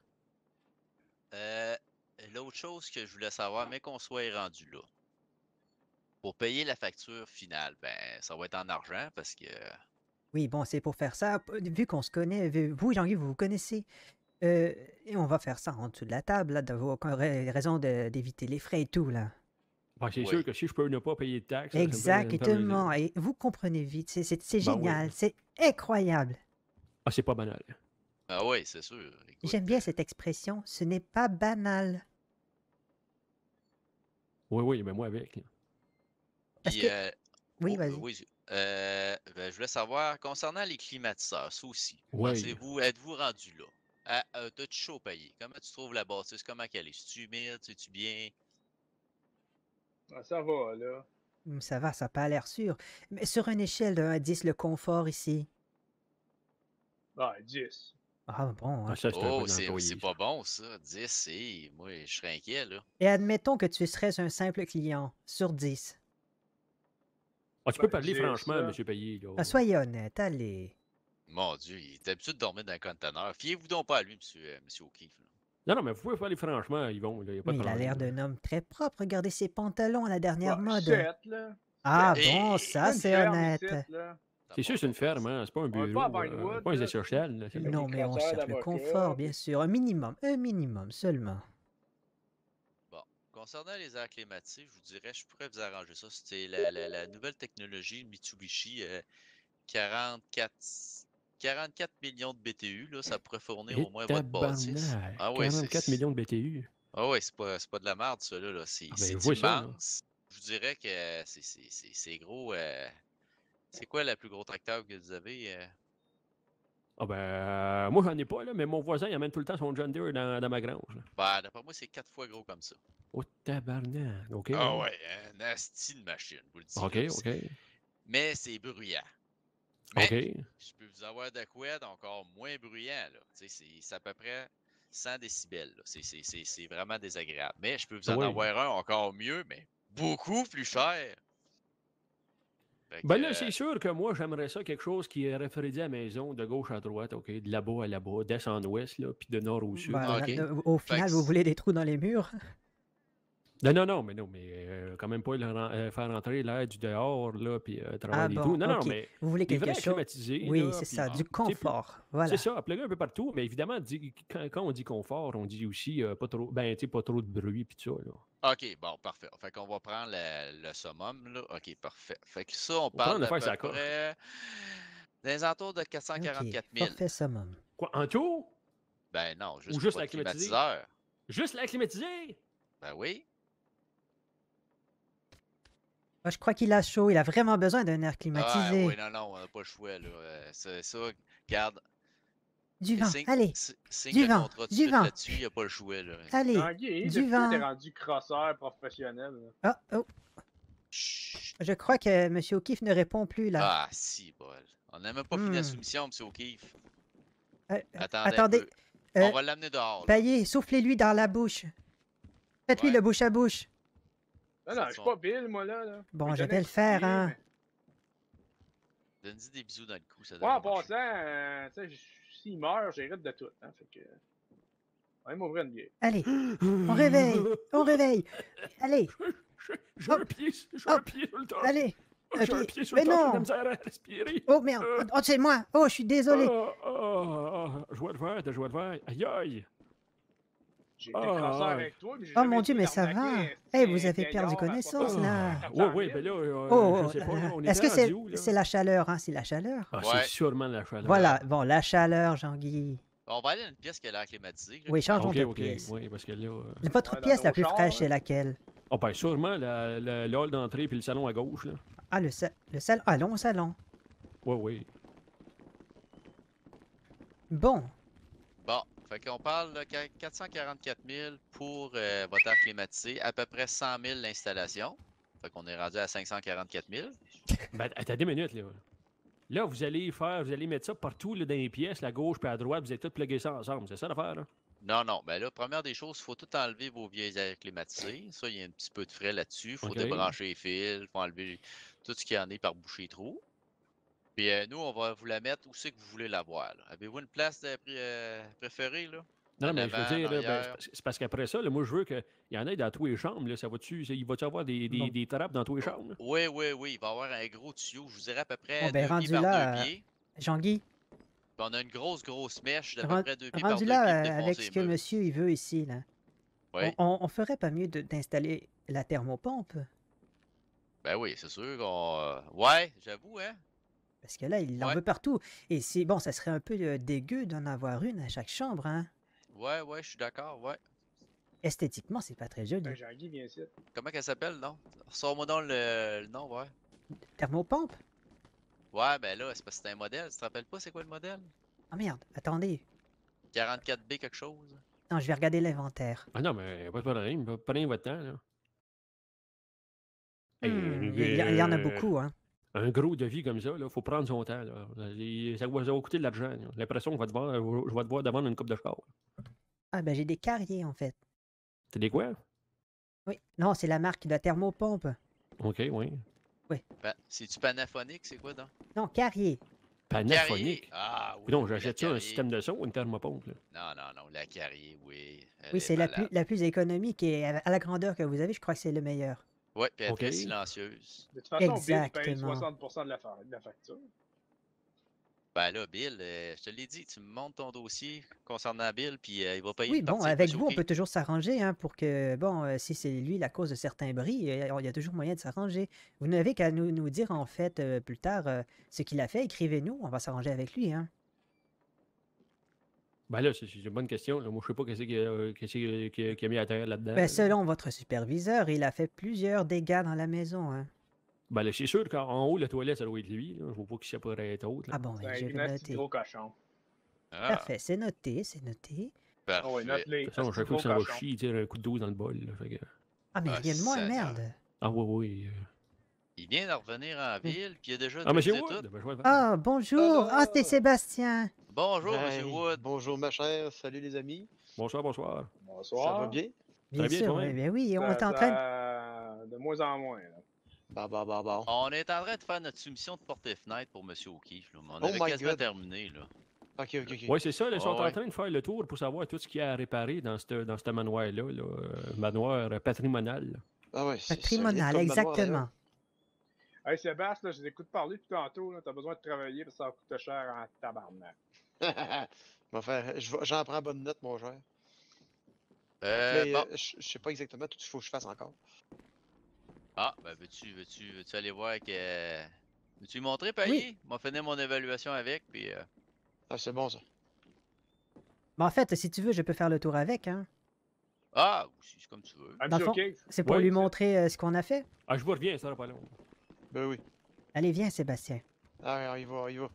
Euh, L'autre chose que je voulais savoir, mais qu'on soit rendu là. Pour payer la facture finale, ben, ça va être en argent parce que. Oui, bon, c'est pour faire ça. p- Vu qu'on se connaît, vu- vous, Jean-Guy, vous vous connaissez. euh, et on va faire ça en dessous de la table, là, d'avoir aucune ra- raison de- d'éviter les frais et tout, là. Ben, c'est Oui. sûr que si je peux ne pas payer de taxes. ça me fait- ça me fait plaisir. Exactement. Et vous comprenez vite. C'est c'est- c'est Ben oui. génial. C'est incroyable. Ah, c'est pas banal. Ah oui, c'est sûr. Écoute, J'aime bien euh, cette expression. Ce n'est pas banal. Oui, oui, mais moi avec. là. Parce puis, que- euh, Oui, oh, vas-y. oui, euh, ben, je voulais savoir, concernant les climatiseurs, ça aussi. Oui. Pensez-vous, êtes-vous rendu là? Ah, euh, T'as-tu chaud payé? Comment tu trouves la bâtisse? Comment qu'elle est? C'est-tu humide? C'est-tu bien? Ah, ça va, là. Hum, Ça va, ça n'a pas l'air sûr. Mais sur une échelle de un à dix, le confort ici. Ah, dix. Ah bon, Ah, hein. ça, c'est un Oh, bon c'est employé. c'est pas bon, ça. dix, et moi, je serais inquiet, là. Et admettons que tu serais un simple client sur dix. Ah, tu Ben, peux parler j'ai franchement, ça. monsieur Payé. Là. Ah, soyez honnête, allez. Mon Dieu, il est habitué de dormir dans un conteneur. Fiez-vous donc pas à lui, monsieur, euh, monsieur O'Keefe. là. Non, non, mais vous pouvez parler franchement, Yvon. Il n'y a pas Mais de il a problème. l'air d'un homme très propre. Regardez ses pantalons à la dernière Ouais, mode. sept, là. Ah Et- bon, et- ça Une c'est ferme honnête. ici, là. Ça C'est sûr, part c'est une pas comme ferme, ça. hein. C'est pas un On est bureau. pas à euh, Vinewood, pas un là, réseau social. là, c'est- Avec Non, des mais on crosseurs cherche le d'avocats, confort, bien puis- sûr. Un minimum, un minimum seulement. Bon, concernant les airs climatisés, je vous dirais, je pourrais vous arranger ça. C'était la, la- la nouvelle technologie Mitsubishi euh, quarante-quatre, quarante-quatre millions de B T U. Là, ça pourrait fournir Et au moins votre bâtisse. tabarnak, Ah ouais, c'est quarante-quatre millions de B T U. ah ouais, c'est pas, c'est pas de la merde, ça. Là, là. C'est Ah ben, c'est je vois ça, là. immense. Je vous dirais que c'est- c'est c'est- c'est gros. euh, C'est quoi le plus gros tracteur que vous avez? euh? Ah ben, euh, moi, j'en ai pas, là, mais mon voisin, il amène tout le temps son John Deere dans, dans ma grange. là. Ben, d'après moi, c'est quatre fois gros comme ça. Oh, tabarnak. OK. Ah hein. ouais, un asti de machine, je vous le dis. OK, là. OK. Mais c'est bruyant. Mais OK. je peux vous avoir de quoi d'encore moins bruyant. Là. Tu sais, C'est c'est à peu près cent décibels. là. C'est- C'est c'est- c'est vraiment désagréable. Mais je peux vous Ah en oui. avoir un encore mieux, mais beaucoup plus cher. Fait que, Ben là, euh, c'est sûr que moi, j'aimerais ça quelque chose qui est référé à la maison, de gauche à droite, OK? De là-bas à là-bas, d'est en ouest, là, puis de nord au sud. Ben, Ok. euh, au Fait final, que vous c'est- voulez des trous dans les murs? Non, non, non, mais non, mais euh, quand même pas le ren- euh, faire entrer l'air du dehors, là, puis euh, Ah travailler et bon, tout. Non, non, ok. mais Vous voulez des quelque vrais chose? climatisés, Oui, là, c'est puis, ça, ah, du tu sais, puis- confort. Voilà. C'est ça, plugger un peu partout, mais évidemment, dit- quand, quand on dit confort, on dit aussi euh, pas trop, ben, tu sais, pas trop de bruit, puis tout ça, là. OK, bon, parfait. Fait qu'on va prendre le, le summum, là. OK, parfait. Fait que ça, on prendre parle une d'à affaire peu sur la coche. près des alentours de quatre cent Ok, quarante-quatre mille. forfait summum. Quoi, en tout? Ben non, juste, Ou pour juste la votre climatisée? climatiseur. Juste la climatisée? Ben oui. Ah, je crois qu'il a chaud, il a vraiment besoin d'un air Ah climatisé. oui, non, non, on n'a pas le choix, là. Euh, c'est ça, garde. Du vent, Signe, allez, si- signe du le vent, contrat tout de du suite vent. là-dessus, il n'y a pas le choix, là. allez. Tanguy, du depuis quand t'es vent. rendu crosseur professionnel? là? Oh, oh, Chut. je crois que M. O'Keefe ne répond plus là. Ah, si, bol. On n'a même pas fini la Hmm. soumission, M. O'Keefe. Euh, euh, Attendez. un attendez, peu. euh, On va l'amener dehors. là. Payez, soufflez-lui dans la bouche. Faites-lui Ouais. le bouche à bouche. Non, non, C'est je suis son- pas Bill, moi, là. là. Bon, peux je lui vais donner le un faire, petit hein. pied, Donne-y des bisous dans le cou, ça mais- Ouais, en devrait marcher. passant, euh, tu sais, j- s'il meurt, j'hérite de tout. Hein, fait que. On va m'ouvrir une bière. Allez, on réveille, on réveille. Allez, J'ai un Hop, pied, j'ai un hop, pied sur le top. allez. J'ai un un pied. pied sur Mais le top, j'ai de non. la misère à respirer. Oh merde, Euh. oh c'est moi. Oh, je suis désolé. Ah, ah, ah, joie de verre, de joie de verre. Aïe, aïe. J'ai été Ah, crosseur ah. avec toi, mais j'ai Oh jamais mon Dieu, été mais ça va. arnaqué, Eh, vous c'est avez un perdu gaillard à connaissance, soixante- là. Ah, quatre oui, cent oui, mille. ben là, euh, Oh, je sais pas, là, on est-ce était que c'est rendu où, là? c'est la chaleur, hein? C'est la chaleur. Ah, Ouais. c'est sûrement la chaleur. Voilà, bon, la chaleur, Jean-Guy. On va aller dans une pièce qui a l'air climatisée. là, Oui, qui changeons marche. de Ok, ok, pièce. oui, parce que là... euh, Votre Ouais, dans pièce nos la plus chars, fraîche, hein. c'est laquelle? Ah, ben sûrement la, la, le hall d'entrée puis le salon à gauche, là. Ah, le, sa- le salon. Ah, long salon. Oui, oui. Bon, Bon, fait qu'on parle de qu- quatre cent quarante-quatre mille pour euh, votre air climatisé, à peu près cent mille l'installation. Fait qu'on est rendu à cinq cent quarante-quatre mille. Ben, attends deux minutes, là. Là, vous allez faire, vous allez mettre ça partout, là, dans les pièces, la gauche puis à droite, vous allez tout plugger ça ensemble. C'est ça l'affaire, là? Non, non, ben là, première des choses, il faut tout enlever vos vieilles airs climatisés. Ça, il y a un petit peu de frais là-dessus. Il faut Ok. débrancher les fils, il faut enlever tout ce qui en est par boucher trou. Puis euh, nous, on va vous la mettre où c'est que vous voulez la voir. là. Avez-vous une place de pré- euh, préférée, là? Non, En mais je avant, veux dire, en là, ben, arrière. c'est parce- c'est parce qu'après ça, là, moi, je veux qu'il y en ait dans tous les chambres, là. Ça va-tu, il va-tu avoir des, des, Bon. des trappes dans tous les chambres, là? Oui, oui, oui, il va y avoir un gros tuyau. Je vous dirais à peu près Bon, ben, deux rendu pieds par là, deux euh, pieds. Jean-Guy, Puis on a une grosse, grosse mèche d'à Ren- peu près deux pieds par rendu deux là, pieds euh, pour avec défoncer ce les que murs. monsieur il veut ici, là, Oui, on, on- on ferait pas mieux de- d'installer la thermopompe? ben oui, c'est sûr qu'on... euh, Ouais, j'avoue, hein? Parce que là, il en Ouais. veut partout. Et c'est bon, ça serait un peu euh, dégueu d'en avoir une à chaque chambre, hein? Ouais, ouais, je suis d'accord, ouais. Esthétiquement, c'est pas très joli. Ben, Jean-Guy, viens ici. Comment qu'elle s'appelle, non? Sors-moi donc le, le nom, ouais. Thermopompe? Ouais, ben là, c'est parce que c'est un modèle. Tu te rappelles pas c'est quoi le modèle? Ah merde, attendez. quarante-quatre B quelque chose? Non, je vais regarder l'inventaire. Ah non, mais pas de problème. Prenez votre temps, là. Hey, Hmm, il, y a- il y en a euh, beaucoup, hein? un gros devis comme ça, il faut prendre son temps. Là. Et ça, va, ça va coûter de l'argent. J'ai l'impression que je vais devoir, je vais devoir demander une coupe de char. Ah, ben j'ai des carriers, en fait. T'as des quoi? Oui. Non, c'est la marque de thermopompe. OK, oui. Pa- C'est-tu Panaphonique, c'est quoi donc? Non, carrier. Panaphonique. Carrier. Ah oui. Puis non, oui, la j'achète ça, un Carrier. système de son ou une thermopompe. Là. Non, non, non, la Carrier, oui. Elle Oui, est c'est la plus, malade. la plus économique et à à la grandeur que vous avez, je crois que c'est le meilleur. Ouais, puis elle est OK. très silencieuse. De toute façon, Bill il paye Exactement. soixante pour cent de la, fa- de la facture. Ben là, Bill, euh, je te l'ai dit, tu me montes ton dossier concernant Bill, puis euh, il va payer Oui, une bon, partie, avec monsieur vous, on OK. peut toujours s'arranger hein, pour que, bon, euh, si c'est lui la cause de certains bris, euh, il y a toujours moyen de s'arranger. Vous n'avez qu'à nous, nous dire, en fait, euh, plus tard, euh, ce qu'il a fait. Écrivez-nous, on va s'arranger avec lui. Hein. Ben là, c'est c'est une bonne question. Là. Moi, je sais pas qu'est-ce qu'il a, qu'est-ce qu'il a- qu'il a- qu'il a mis à terre là-dedans. Ben, selon votre superviseur, il a fait plusieurs dégâts dans la maison. Hein. Ben là, c'est sûr qu'en haut, la toilette, ça doit être lui. Là. Je vois pas qui ça pourrait être autre. Là. Ah bon, C'est oui, un je vais nasty noter. gros cochon. Ah, Parfait, c'est noté, c'est noté. Ah parfait. oui, note-les. De toute façon, nasty chaque fois gros que ça va cochon. chier, il tire un coup de douze dans le bol. Là, fait que... Ah, mais Ah, rien de moins, Seigneur. merde. Ah oui, oui. euh. Il vient de revenir en ville, puis il a déjà Ah, monsieur utilisé Wood! tout. Ben, je vais le faire. Ah, bonjour. Ah, c'était Alors. Sébastien. Bonjour, Hey, monsieur Wood. Bonjour ma chère, salut les amis. Bonsoir, bonsoir. Bonsoir. Ça va bien? Bien bien, sûr, toi-même? oui, bien oui, on Ça- est en train de... ça- de moins en moins. Là. Bah bah bah bah. On est en train de faire notre soumission de porte et fenêtre pour monsieur O'Keefe. Là, mais on Oh avait my quasiment God. terminé. Là. Ok, ok, ok. Oui, c'est ça. Là, ils sont Ah en ouais. train de faire le tour pour savoir tout ce qu'il y a à réparer dans ce dans cette manoir-là. Là, euh, manoir euh, patrimonial. là. Ah ouais, c'est Patrimonial, solide comme manoir, exactement. Hey Sébastien, là, je t'écoute parler depuis tantôt. T'as besoin de travailler parce que ça coûte cher en tabarnak. d'ailleurs. Je vais faire- je vais- J'en prends bonne note, mon cher. Euh, Mais bon. euh, je je sais pas exactement tout ce qu'il faut que je fasse encore. Ah, ben veux-tu veux-tu veux-tu aller voir que. Veux-tu lui montrer, Payé? M'a fait mon évaluation avec, puis. euh, Ah, c'est bon ça. Mais en fait, si tu veux, je peux faire le tour avec. Hein. Ah, aussi, c'est comme tu veux. Ah, Dans le monsieur fond- O'Keefe, C'est pour Ouais, lui c'est- montrer euh, ce qu'on a fait. Ah, je vous reviens, ça sera pas long. Ben oui. Allez, viens, Sébastien. Ah, on y va, on y va.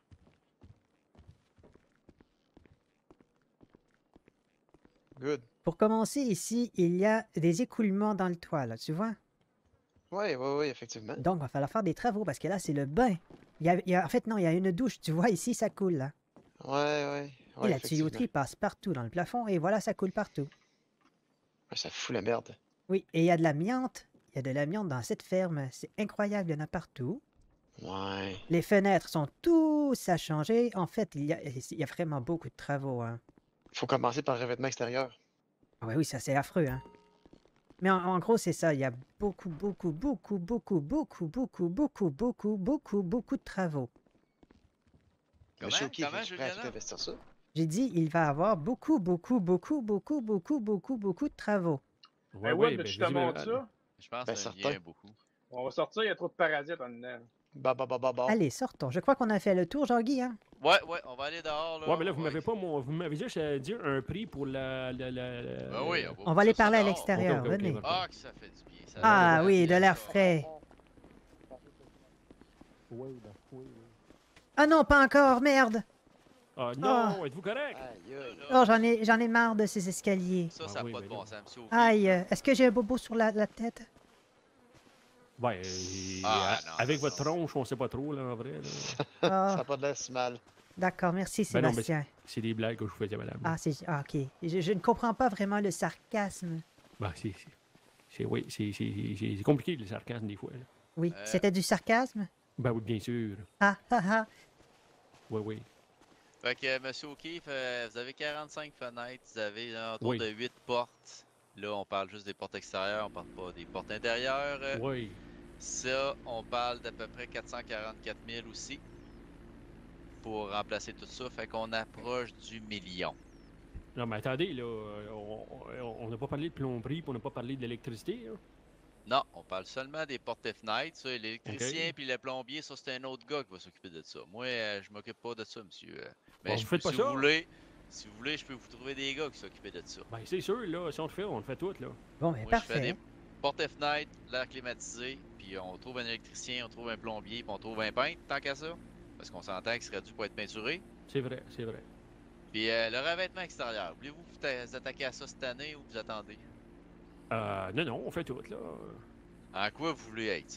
Good. Pour commencer, ici, il y a des écoulements dans le toit, là, tu vois? Ouais, ouais, ouais, effectivement. Donc, il va falloir faire des travaux parce que là, c'est le bain. Il y a, il y a- en fait, non, il y a une douche. Tu vois, ici, ça coule, là. Ouais, ouais. et ouais la effectivement. tuyauterie passe partout dans le plafond et voilà, ça coule partout. Ouais, ça fout la merde. Oui, et il y a de l'amiante. Il y a de l'amiante dans cette ferme. C'est incroyable, il y en a partout. Ouais. Les fenêtres sont tous à changer. En fait, il y a, il y a vraiment beaucoup de travaux. Hein. Faut commencer par le revêtement extérieur. Ah oui, oui, ça c'est affreux. Hein. Mais en, en gros, c'est ça. Il y a beaucoup, beaucoup, beaucoup, beaucoup, beaucoup, beaucoup, beaucoup, beaucoup, beaucoup, beaucoup de travaux. Comment? Monsieur O'Keefe, Comment, es-tu prêt à tout Juliana? investir ça? J'ai dit, il va avoir beaucoup, beaucoup, beaucoup, beaucoup, beaucoup, beaucoup, beaucoup de travaux. Ouais, Hey, ouais, Wood, ben, je te montre visiblement. ça. Je pense Ben, que ça certain. vient beaucoup. On va sortir, il y a trop de parasites en dedans. Bah bah bah bah bah. Allez, sortons. Je crois qu'on a fait le tour, Jean-Guy. Hein? Ouais, ouais, on va aller dehors. Là. Ouais, mais là, vous on va- m'avez pas mon... vous m'avez juste à dire un prix pour la. la, la, la- Ben oui, on va, On va aller faire ça parler à dehors. l'extérieur. Ok, ok, ok, Venez. voilà. Ah, que ça fait du bien. Ça Ah fait oui, du de bien, l'air ça. frais. Oui, ben, oui. Ah non, pas encore, merde. Ah non, êtes-vous correct? Aïe, aïe. Oh, j'en ai, j'en ai marre de ces escaliers. Ça, Ah ça n'a oui, pas de ben bon là. sens, monsieur O'Keefe. Aïe, euh, est-ce que j'ai un bobo sur la, la tête? Ouais, euh, Ah, a- non, avec non, votre non. tronche, on sait pas trop, là, en vrai. là. Ça Ah, n'a pas de l'air si mal. d'accord, merci Ben non, mais Sébastien. C'est des blagues que je vous faisais, madame. Ah, c'est, ah, ok. Je, je ne comprends pas vraiment le sarcasme. Ben, c'est. c'est- c'est- Oui, c'est c'est- c'est- c'est compliqué, le sarcasme, des fois. là. Oui, Euh. c'était du sarcasme? Ben oui, bien sûr. Ah, ah, ah. Oui, oui. Fait que, euh, monsieur O'Keefe, euh, vous avez quarante-cinq fenêtres, vous avez un autour Oui. de huit portes. Là, on parle juste des portes extérieures, on parle pas des portes intérieures. Euh, Oui. Ça, on parle d'à peu près quatre cent quarante-quatre mille aussi pour remplacer tout ça. Fait qu'on approche du million. Non, mais attendez, là, euh, on- on on n'a pas parlé de plomberie, puis on n'a pas parlé d'électricité, là. Non, on parle seulement des portes et fenêtres. Ça, l'électricien Ok. puis le plombier, ça, c'est un autre gars qui va s'occuper de ça. Moi, euh, je m'occupe pas de ça, monsieur. Euh, Mais Bon, je vous peux- faites pas si ça? vous voulez, si vous voulez, je peux vous trouver des gars qui s'occupent de ça. Ben, c'est sûr, là, si on le fait, on le fait tout, là. Bon, ben, Moi, je fais parfait. des portes et fenêtres, l'air climatisé, puis on trouve un électricien, on trouve un plombier, puis on trouve un peintre, tant qu'à ça. Parce qu'on s'entend qu'il serait dû pour être peinturé. C'est vrai, c'est vrai. Puis euh, le revêtement extérieur, voulez-vous vous ta- vous attaquer à ça cette année ou vous attendez? Euh, non, non, on fait tout, là. En quoi vous voulez être ça?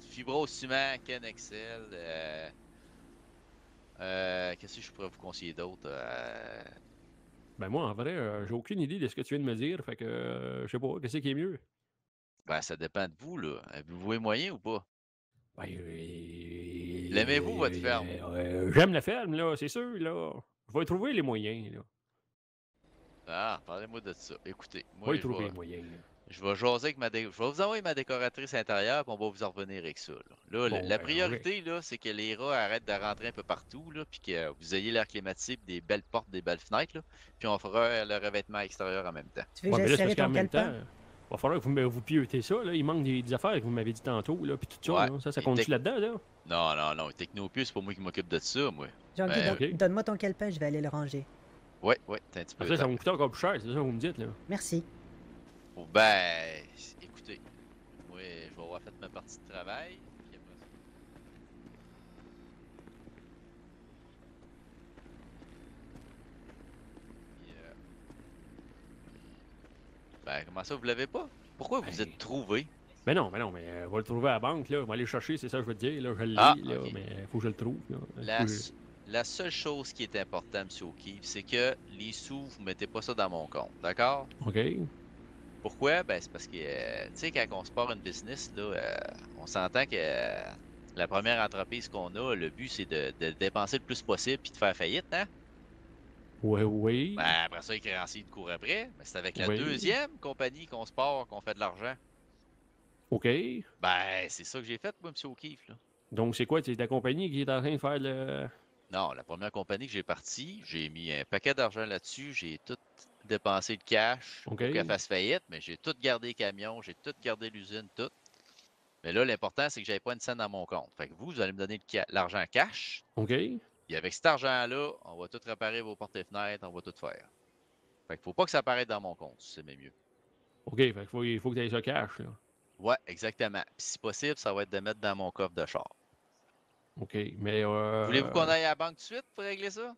Fibrociment, Ken Excel. Euh, euh, Qu'est-ce que je pourrais vous conseiller d'autre? Euh, Ben moi, en vrai, euh, j'ai aucune idée de ce que tu viens de me dire. Fait que, euh, je sais pas, qu'est-ce qui est mieux? ben, ça dépend de vous, là. Vous voyez moyen ou pas? Ben, euh, L'aimez-vous, votre ferme? euh, euh, J'aime la ferme, là, c'est sûr, là. Je vais y trouver les moyens, là. Ah, parlez-moi de ça. Écoutez, Je vais moi, y je trouver vais, les moyens, là. je vais jaser avec ma dé... Je vais vous envoyer ma décoratrice intérieure, puis on va vous en revenir avec ça. Là, Là, la- Bon, la ben, priorité, là, c'est que les rats arrêtent de rentrer un peu partout, là, puis que vous ayez l'air climatisé, puis des belles portes, des belles fenêtres, là, puis on fera le revêtement extérieur en même temps. Tu veux Ouais, que mais j'aille là, c'est serrer parce qu'en ton même calepin? temps, il va falloir que vous, me- vous piotez ça, là. Il manque des, des affaires que vous m'avez dit tantôt, là, puis tout ça, Ouais. là. Ça, ça Et compte-tu tec- là-dedans, là? Non, non, non, Technopieux, c'est pas moi qui m'occupe de ça, moi. Jean-Guy, Ben, don- ok. donne-moi ton calepin, je vais aller le ranger. Ouais, ouais, t'as un petit peu Après, de ça va temps. me coûter encore plus cher, c'est ça que vous me dites, là. Merci. Oh, ben, écoutez, moi, je vais avoir fait ma partie de travail, puis après ça- Puis, euh, Ben, comment ça, vous l'avez pas? Pourquoi vous Ben, êtes trouvé? Ben non, ben non, mais euh, on va le trouver à la banque, là. On va aller le chercher, c'est ça que je veux te dire, là. Je l'ai, Ah, là, ok. mais faut que je le trouve, là. La, Faut que je- s- la seule chose qui est importante, M. O'Keefe, c'est que les sous, vous mettez pas ça dans mon compte, d'accord? OK. Pourquoi? Ben, c'est parce que, euh, tu sais, quand on se part une business, là, euh, on s'entend que euh, la première entreprise qu'on a, le but, c'est de, de dépenser le plus possible puis de faire faillite, hein? Ouais, oui. Ben, après ça, les créanciers te courent après. Ben, c'est avec la Oui. deuxième compagnie qu'on se part qu'on fait de l'argent. OK. Ben, c'est ça que j'ai fait, moi, M. O'Keefe, là. Donc, c'est quoi? C'est ta compagnie qui est en train de faire le. Non, la première compagnie que j'ai partie, j'ai mis un paquet d'argent là-dessus, j'ai tout dépensé le cash OK. pour qu'elle fasse faillite, mais j'ai tout gardé les camions, j'ai tout gardé l'usine, tout. Mais là, l'important, c'est que j'avais pas une scène dans mon compte. Fait que vous, vous allez me donner le ca- l'argent cash, OK. et avec cet argent-là, on va tout réparer vos portes et fenêtres, on va tout faire. Fait qu'il faut pas que ça apparaisse dans mon compte, c'est même mieux. OK. Fait qu'il faut, il faut que tu aies ça cash, là. Ouais, exactement. Puis si possible, ça va être de mettre dans mon coffre de char. OK. Mais. Euh... Voulez-vous qu'on aille à la banque tout de suite pour régler ça?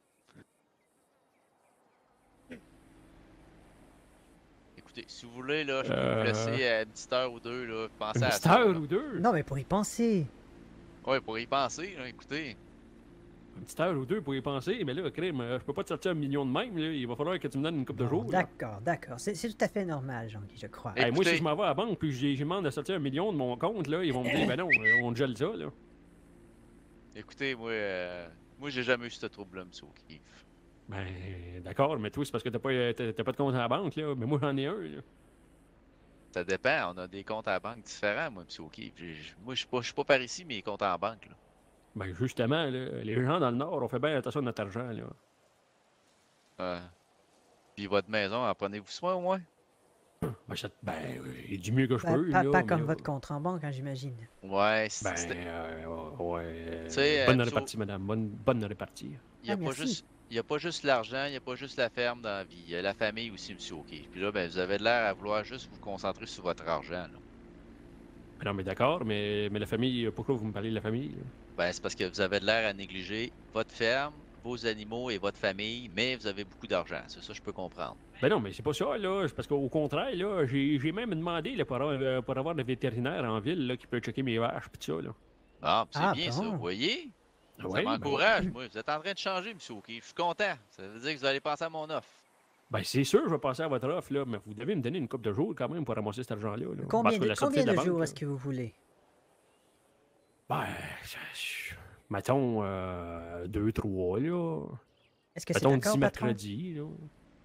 Écoutez, si vous voulez, là, je peux Euh, vous laisser euh, une petite heure ou deux, là, penser Une à petite ça. heure là. ou deux? Non, mais pour y penser. Ouais, pour y penser, là, écoutez. Une petite heure ou deux pour y penser, mais là, crème, euh, je peux pas te sortir un million de même, là. Il va falloir que tu me donnes une coupe de Bon, jours, là. D'accord, d'accord. C'est c'est tout à fait normal, Jean-Guy, je crois. Et- Hey, moi, si Écoutez- je m'en vais à la banque puis j'ai j'ai demande de sortir un million de mon compte, là, ils vont me dire, ben non, euh, on gèle ça, là. Écoutez, moi, euh, moi j'ai jamais eu ce trouble-là, M. O'Keefe. Ben, d'accord, mais toi, c'est parce que t'as pas, euh, t'as t'as pas de compte à la banque, là. Mais moi, j'en ai un, là. Ça dépend, on a des comptes à la banque différents, moi, M. O'Keefe. J'ai- j'ai- Moi, je suis pas, je suis pas par ici, mais les comptes en banque, là. Ben, justement, là, les gens dans le Nord, on fait bien attention à notre argent, là. Euh, Puis votre maison, en prenez-vous soin au moins? Ben, ça- ben, euh, du mieux que je Pas, peux, pas- là. pas mais comme là, votre compte en banque, hein, j'imagine. Ouais, c'est- Ben, c'était- euh, ouais. euh, Tu sais, bonne euh, répartie, madame. Bonne, bonne répartie. il n'y a, Ah, pas merci. juste- il y a pas juste l'argent, il n'y a pas juste la ferme dans la vie. Il y a la famille aussi, M. O'Keefe. Puis là, ben, vous avez l'air à vouloir juste vous concentrer sur votre argent, là. Ben non, mais d'accord, mais, mais la famille, pourquoi vous me parlez de la famille, là? Ben, c'est parce que vous avez de l'air à négliger votre ferme, vos animaux et votre famille, mais vous avez beaucoup d'argent. C'est ça, je peux comprendre. Ben non, mais c'est pas ça, là. C'est parce qu'au contraire, là, j'ai j'ai même demandé là, pour, avoir, euh, pour avoir le vétérinaire en ville là, qui peut checker mes vaches pis tout ça, là. Ah, c'est Ah, bien ça, bon. vous voyez? Ah Ça ouais, ben m'encourage, ouais. moi. Vous êtes en train de changer, M. O'Keefe. Je suis content. Ça veut dire que vous allez passer à mon offre. Ben c'est sûr, je vais passer à votre offre, là, mais vous devez me donner une coupe de jours quand même pour ramasser cet argent-là. Là. Combien Parce que de, la sortie combien de la jours banque, est-ce que vous voulez? Ben, ça- je- mettons euh, deux, trois, là. Est-ce que c'est Mettons d'accord, dix patron? mercredis, là.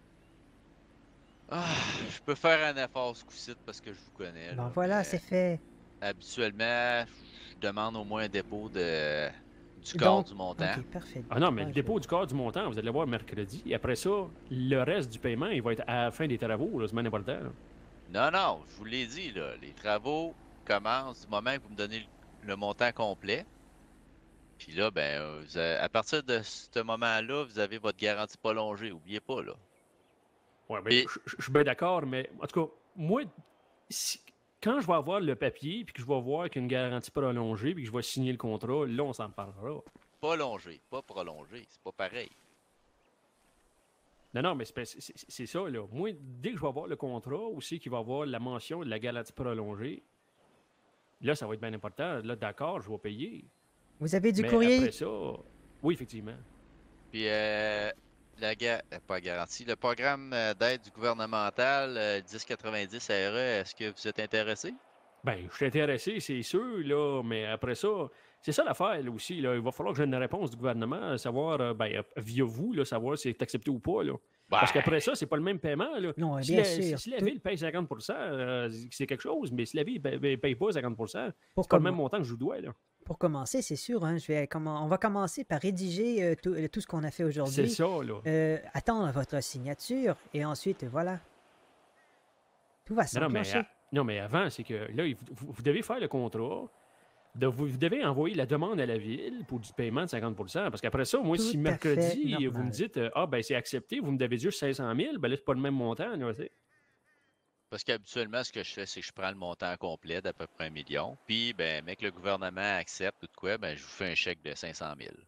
Ah, je peux faire un effort ce coup-ci parce que je vous connais. Bon, là, voilà, mais c'est fait. Habituellement, je demande au moins un dépôt de, du Donc, corps du montant. Ok, parfait. Ah non, mais Ouais, le je- dépôt du corps du montant, vous allez le voir mercredi. Et après ça, le reste du paiement, il va être à la fin des travaux, là, c'est bien important. là. Non, non, je vous l'ai dit, là, les travaux commencent du moment que vous me donnez le, le montant complet. Puis là, ben, euh, vous avez- à partir de ce moment-là, vous avez votre garantie prolongée. Oubliez pas, là. Ouais, ben, Et- je je- je suis bien d'accord, mais en tout cas, moi, si- quand je vais avoir le papier, puis que je vais voir qu'il y a une garantie prolongée, puis que je vais signer le contrat, là, on s'en parlera. Prolongé, pas prolongé. C'est pas pareil. Non, non, mais c'est pas- c'est- c'est c'est ça, là. Moi, dès que je vais avoir le contrat, aussi qu'il va avoir la mention de la garantie prolongée, Là, ça va être bien important. Là, d'accord, je vais payer. Vous avez du Mais courrier? après ça, oui, effectivement. Puis, euh, la ga- euh, pas garantie, le programme euh, d'aide du gouvernemental euh, dix quatre-vingt-dix R E, est-ce que vous êtes intéressé? Ben, je suis intéressé, c'est sûr, là, mais après ça, c'est ça l'affaire, là, aussi. Là. Il va falloir que j'ai une réponse du gouvernement, à savoir, euh, ben, euh, via vous, là, savoir si c'est accepté ou pas, là. Parce Ben, qu'après ça, c'est pas le même paiement, là. Non, Si bien la, sûr. si, si la Tout- ville paye cinquante pour cent, euh, c'est quelque chose, mais si la ville ne paye, paye pas cinquante pour cent, Pour, c'est pas le commen- même montant que je vous dois, là. pour commencer, c'est sûr, hein, je vais commen- on va commencer par rédiger euh, tout, euh, tout ce qu'on a fait C'est aujourd'hui. ça, là. Euh, attendre votre signature et ensuite, voilà. Tout va Non, non, mais, s'enclencher. à- non, mais avant, c'est que là, il- vous, vous devez faire le contrat. De, vous, vous devez envoyer la demande à la ville pour du paiement de cinquante pour cent. Parce qu'après ça, moi, Tout si à fait mercredi, vous me normal. dites euh, ah, ben c'est accepté, vous me devez juste cinq cent mille, ben là, c'est pas le même montant. Là, tu sais. parce qu'habituellement, ce que je fais, c'est que je prends le montant complet d'à peu près un million. Puis, ben, mec, le gouvernement accepte ou de quoi, ben, je vous fais un chèque de cinq cent mille.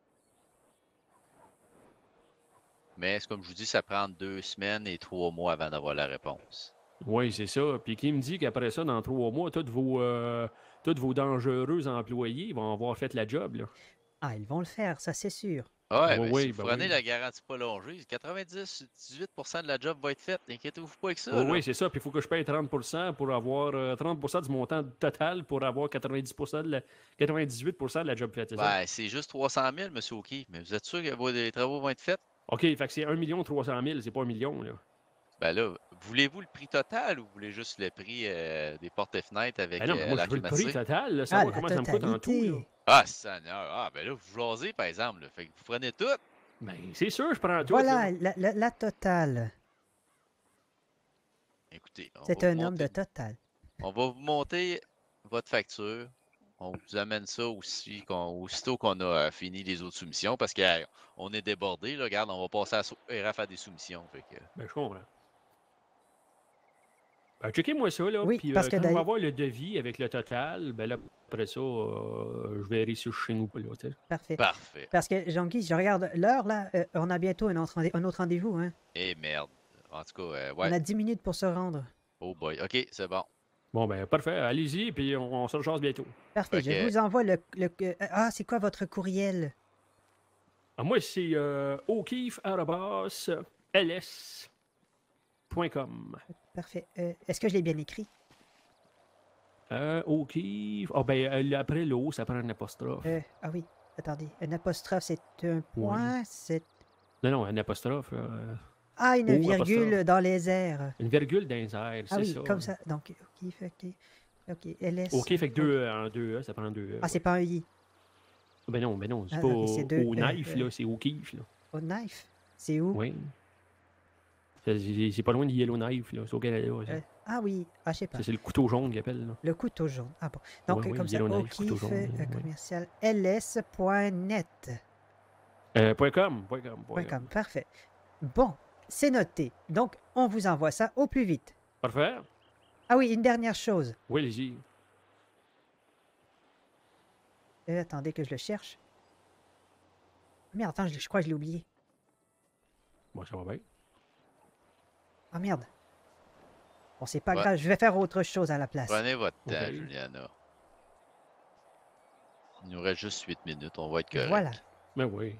Mais c'est comme je vous dis, ça prend deux semaines et trois mois avant d'avoir la réponse. Oui, c'est ça. Puis qui me dit qu'après ça, dans trois mois, tous vos, euh, tous vos dangereux employés vont avoir fait la job. Là. Ah, ils vont le faire, ça c'est sûr. Ah ouais, Oui, ben, oui, si vous ben prenez oui. la garantie prolongée, quatre-vingt-dix-huit pour cent de la job va être faite. Inquiétez-vous pas avec ça. Oui, là. oui, c'est ça. Puis il faut que je paye trente pour cent pour avoir euh, trente pour cent du montant total pour avoir quatre-vingt-dix pour cent de la, quatre-vingt-dix-huit pour cent de la job faite. C'est ça? Ben, c'est juste trois cent mille, M. O'Keefe. Mais vous êtes sûr que vos les travaux vont être faits? OK, fait que c'est un million trois cent mille, c'est pas un million. Là. Ben là, voulez-vous le prix total ou vous voulez juste le prix euh, des portes et fenêtres avec Ben non, mais euh, moi, la je veux le prix climatisée? total, là, Ah, savoir la comment ça me coûte en tout. Là. totalité. Ah, Seigneur! Ah, ben là, vous jasez, par exemple. Là. Fait que vous prenez tout. Ben, c'est sûr, je prends tout. Voilà, là. la, la- la totale. Écoutez, on C'est va un vous homme de monter- total. On va vous monter votre facture. On vous amène ça aussi, qu'on- aussitôt qu'on a euh, fini les autres soumissions, parce qu'on est débordé. Là. Regarde, on va passer à, sou- à faire des soumissions. Fait que... Ben, je comprends. Ben, checkez-moi ça, là. Oui, puis parce euh, que quand on va d'ailleurs- avoir le devis avec le total, ben là, après ça, euh, je verrai si je suis chez nous. Là, tu sais. Parfait. Parfait. Parce que, Jean-Guy, je regarde l'heure, là, euh, on a bientôt un autre, rendez- un autre rendez-vous, hein. Et merde. En tout cas, euh, On ouais. a dix minutes pour se rendre. Oh boy. OK, c'est bon. Bon, ben, parfait. Allez-y, puis on, on se rejase bientôt. Parfait, Ok. je vous envoie le... le- euh, ah, c'est quoi votre courriel? Ah, moi, c'est euh, o'keefe arobase l s point com. Parfait. Euh, Est-ce que je l'ai bien écrit? Euh, O'Keefe. Ah, ben, euh, après l'eau, ça prend un apostrophe. Euh, ah oui, attendez. Un apostrophe, c'est un point, c'est... Non, non, un apostrophe. là, euh, Ah, une Oh, virgule apostrophe. dans les airs. une virgule dans les airs, Ah c'est oui, ça. comme ça. Donc, ok, fait que... Ok, L S. OK, fait que deux E, en deux E, ça prend deux E. Ah, c'est pas un I. Ben non, ben non, c'est Ah, pas ok, c'est deux au E, knife, euh. là, c'est au O'Keefe, là. Au knife? C'est où? Oui. C'est- C'est c'est pas loin de Yellowknife, là, c'est au Canada. ça. Euh, ah oui, ah, je sais pas. Ça, c'est le couteau jaune qu'ils appellent, là. Le couteau jaune. Ah bon. Donc, Ouais, ouais, comme ça, Yellowknife, couteau O'Keefe, jaune, euh, ouais. commercial, L S point net. Euh, point .com, point .com, point Point .com. com, parfait. Bon, c'est noté. Donc, on vous envoie ça au plus vite. Parfait. Ah oui, une dernière chose. Oui, allez-y. Euh, attendez que je le cherche. Merde, attends, je, je crois que je l'ai oublié. Bon, ça va bien. Ah merde. Bon, c'est pas Ouais. grave, je vais faire autre chose à la place. Prenez votre temps, Ok. Juliana. Il nous reste juste huit minutes. On va être correct. Voilà. Ben oui.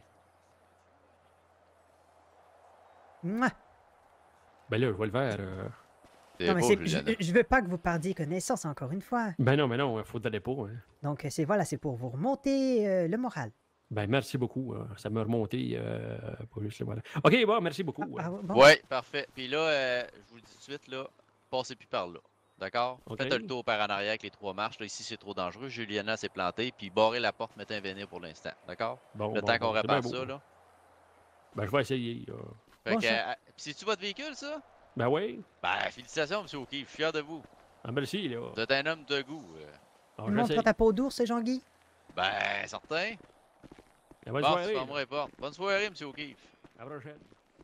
Mouah. Ben là, je vais le faire. euh. C'est Non, mais beau, c'est- je, Juliana. je veux pas que vous perdiez connaissance encore une fois. Ben non, mais non, il faudrait pas. Hein. Donc, c'est voilà, c'est pour vous remonter euh, le moral. Ben merci beaucoup. euh, Ça m'a remonté. Euh, pas juste, voilà. OK, bon, merci beaucoup. Ah, euh. ah, bon. Ouais, parfait. Puis là, euh, je vous le dis tout de suite, là, passez plus par là. D'accord? Ok. Faites le tour par en arrière avec les trois marches. Là, ici, c'est trop dangereux. Juliana s'est plantée. Puis barrez la porte, mettez un vénir pour l'instant. D'accord? Bon, Le bon, temps qu'on bon, c'est bien répare beau. ça, là. Ben je vais essayer. euh. Fait Bon, que, ça- euh, puis c'est-tu votre véhicule, ça? Ben oui. Ben, félicitations, M. O'Keefe. Je suis fier de vous. Ah, merci, là. Vous êtes un homme de goût. euh. Ah, Tu montres j'essaie. ta peau d'ours, Jean-Guy? Ben, certain. Ben, bonne Bon, tu soirée. fermeras les portes. Bonne soirée, M. O'Keefe. À la prochaine.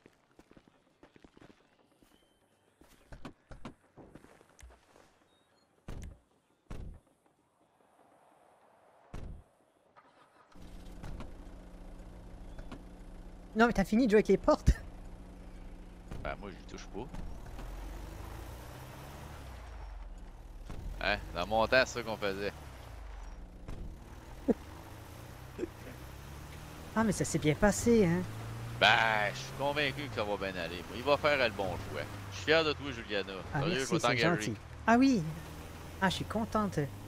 Non, mais t'as fini de jouer avec les portes? Ben, moi, j'y touche pas. Hein? Dans mon temps, c'est ça qu'on faisait. Ah, mais ça s'est bien passé, hein? Ben, je suis convaincu que ça va bien aller. Il va faire le bon choix. Je suis fier de toi, Juliana. Ah, Sérieux, je merci, vais c'est t'engager. gentil. Ah oui! Ah, je suis contente.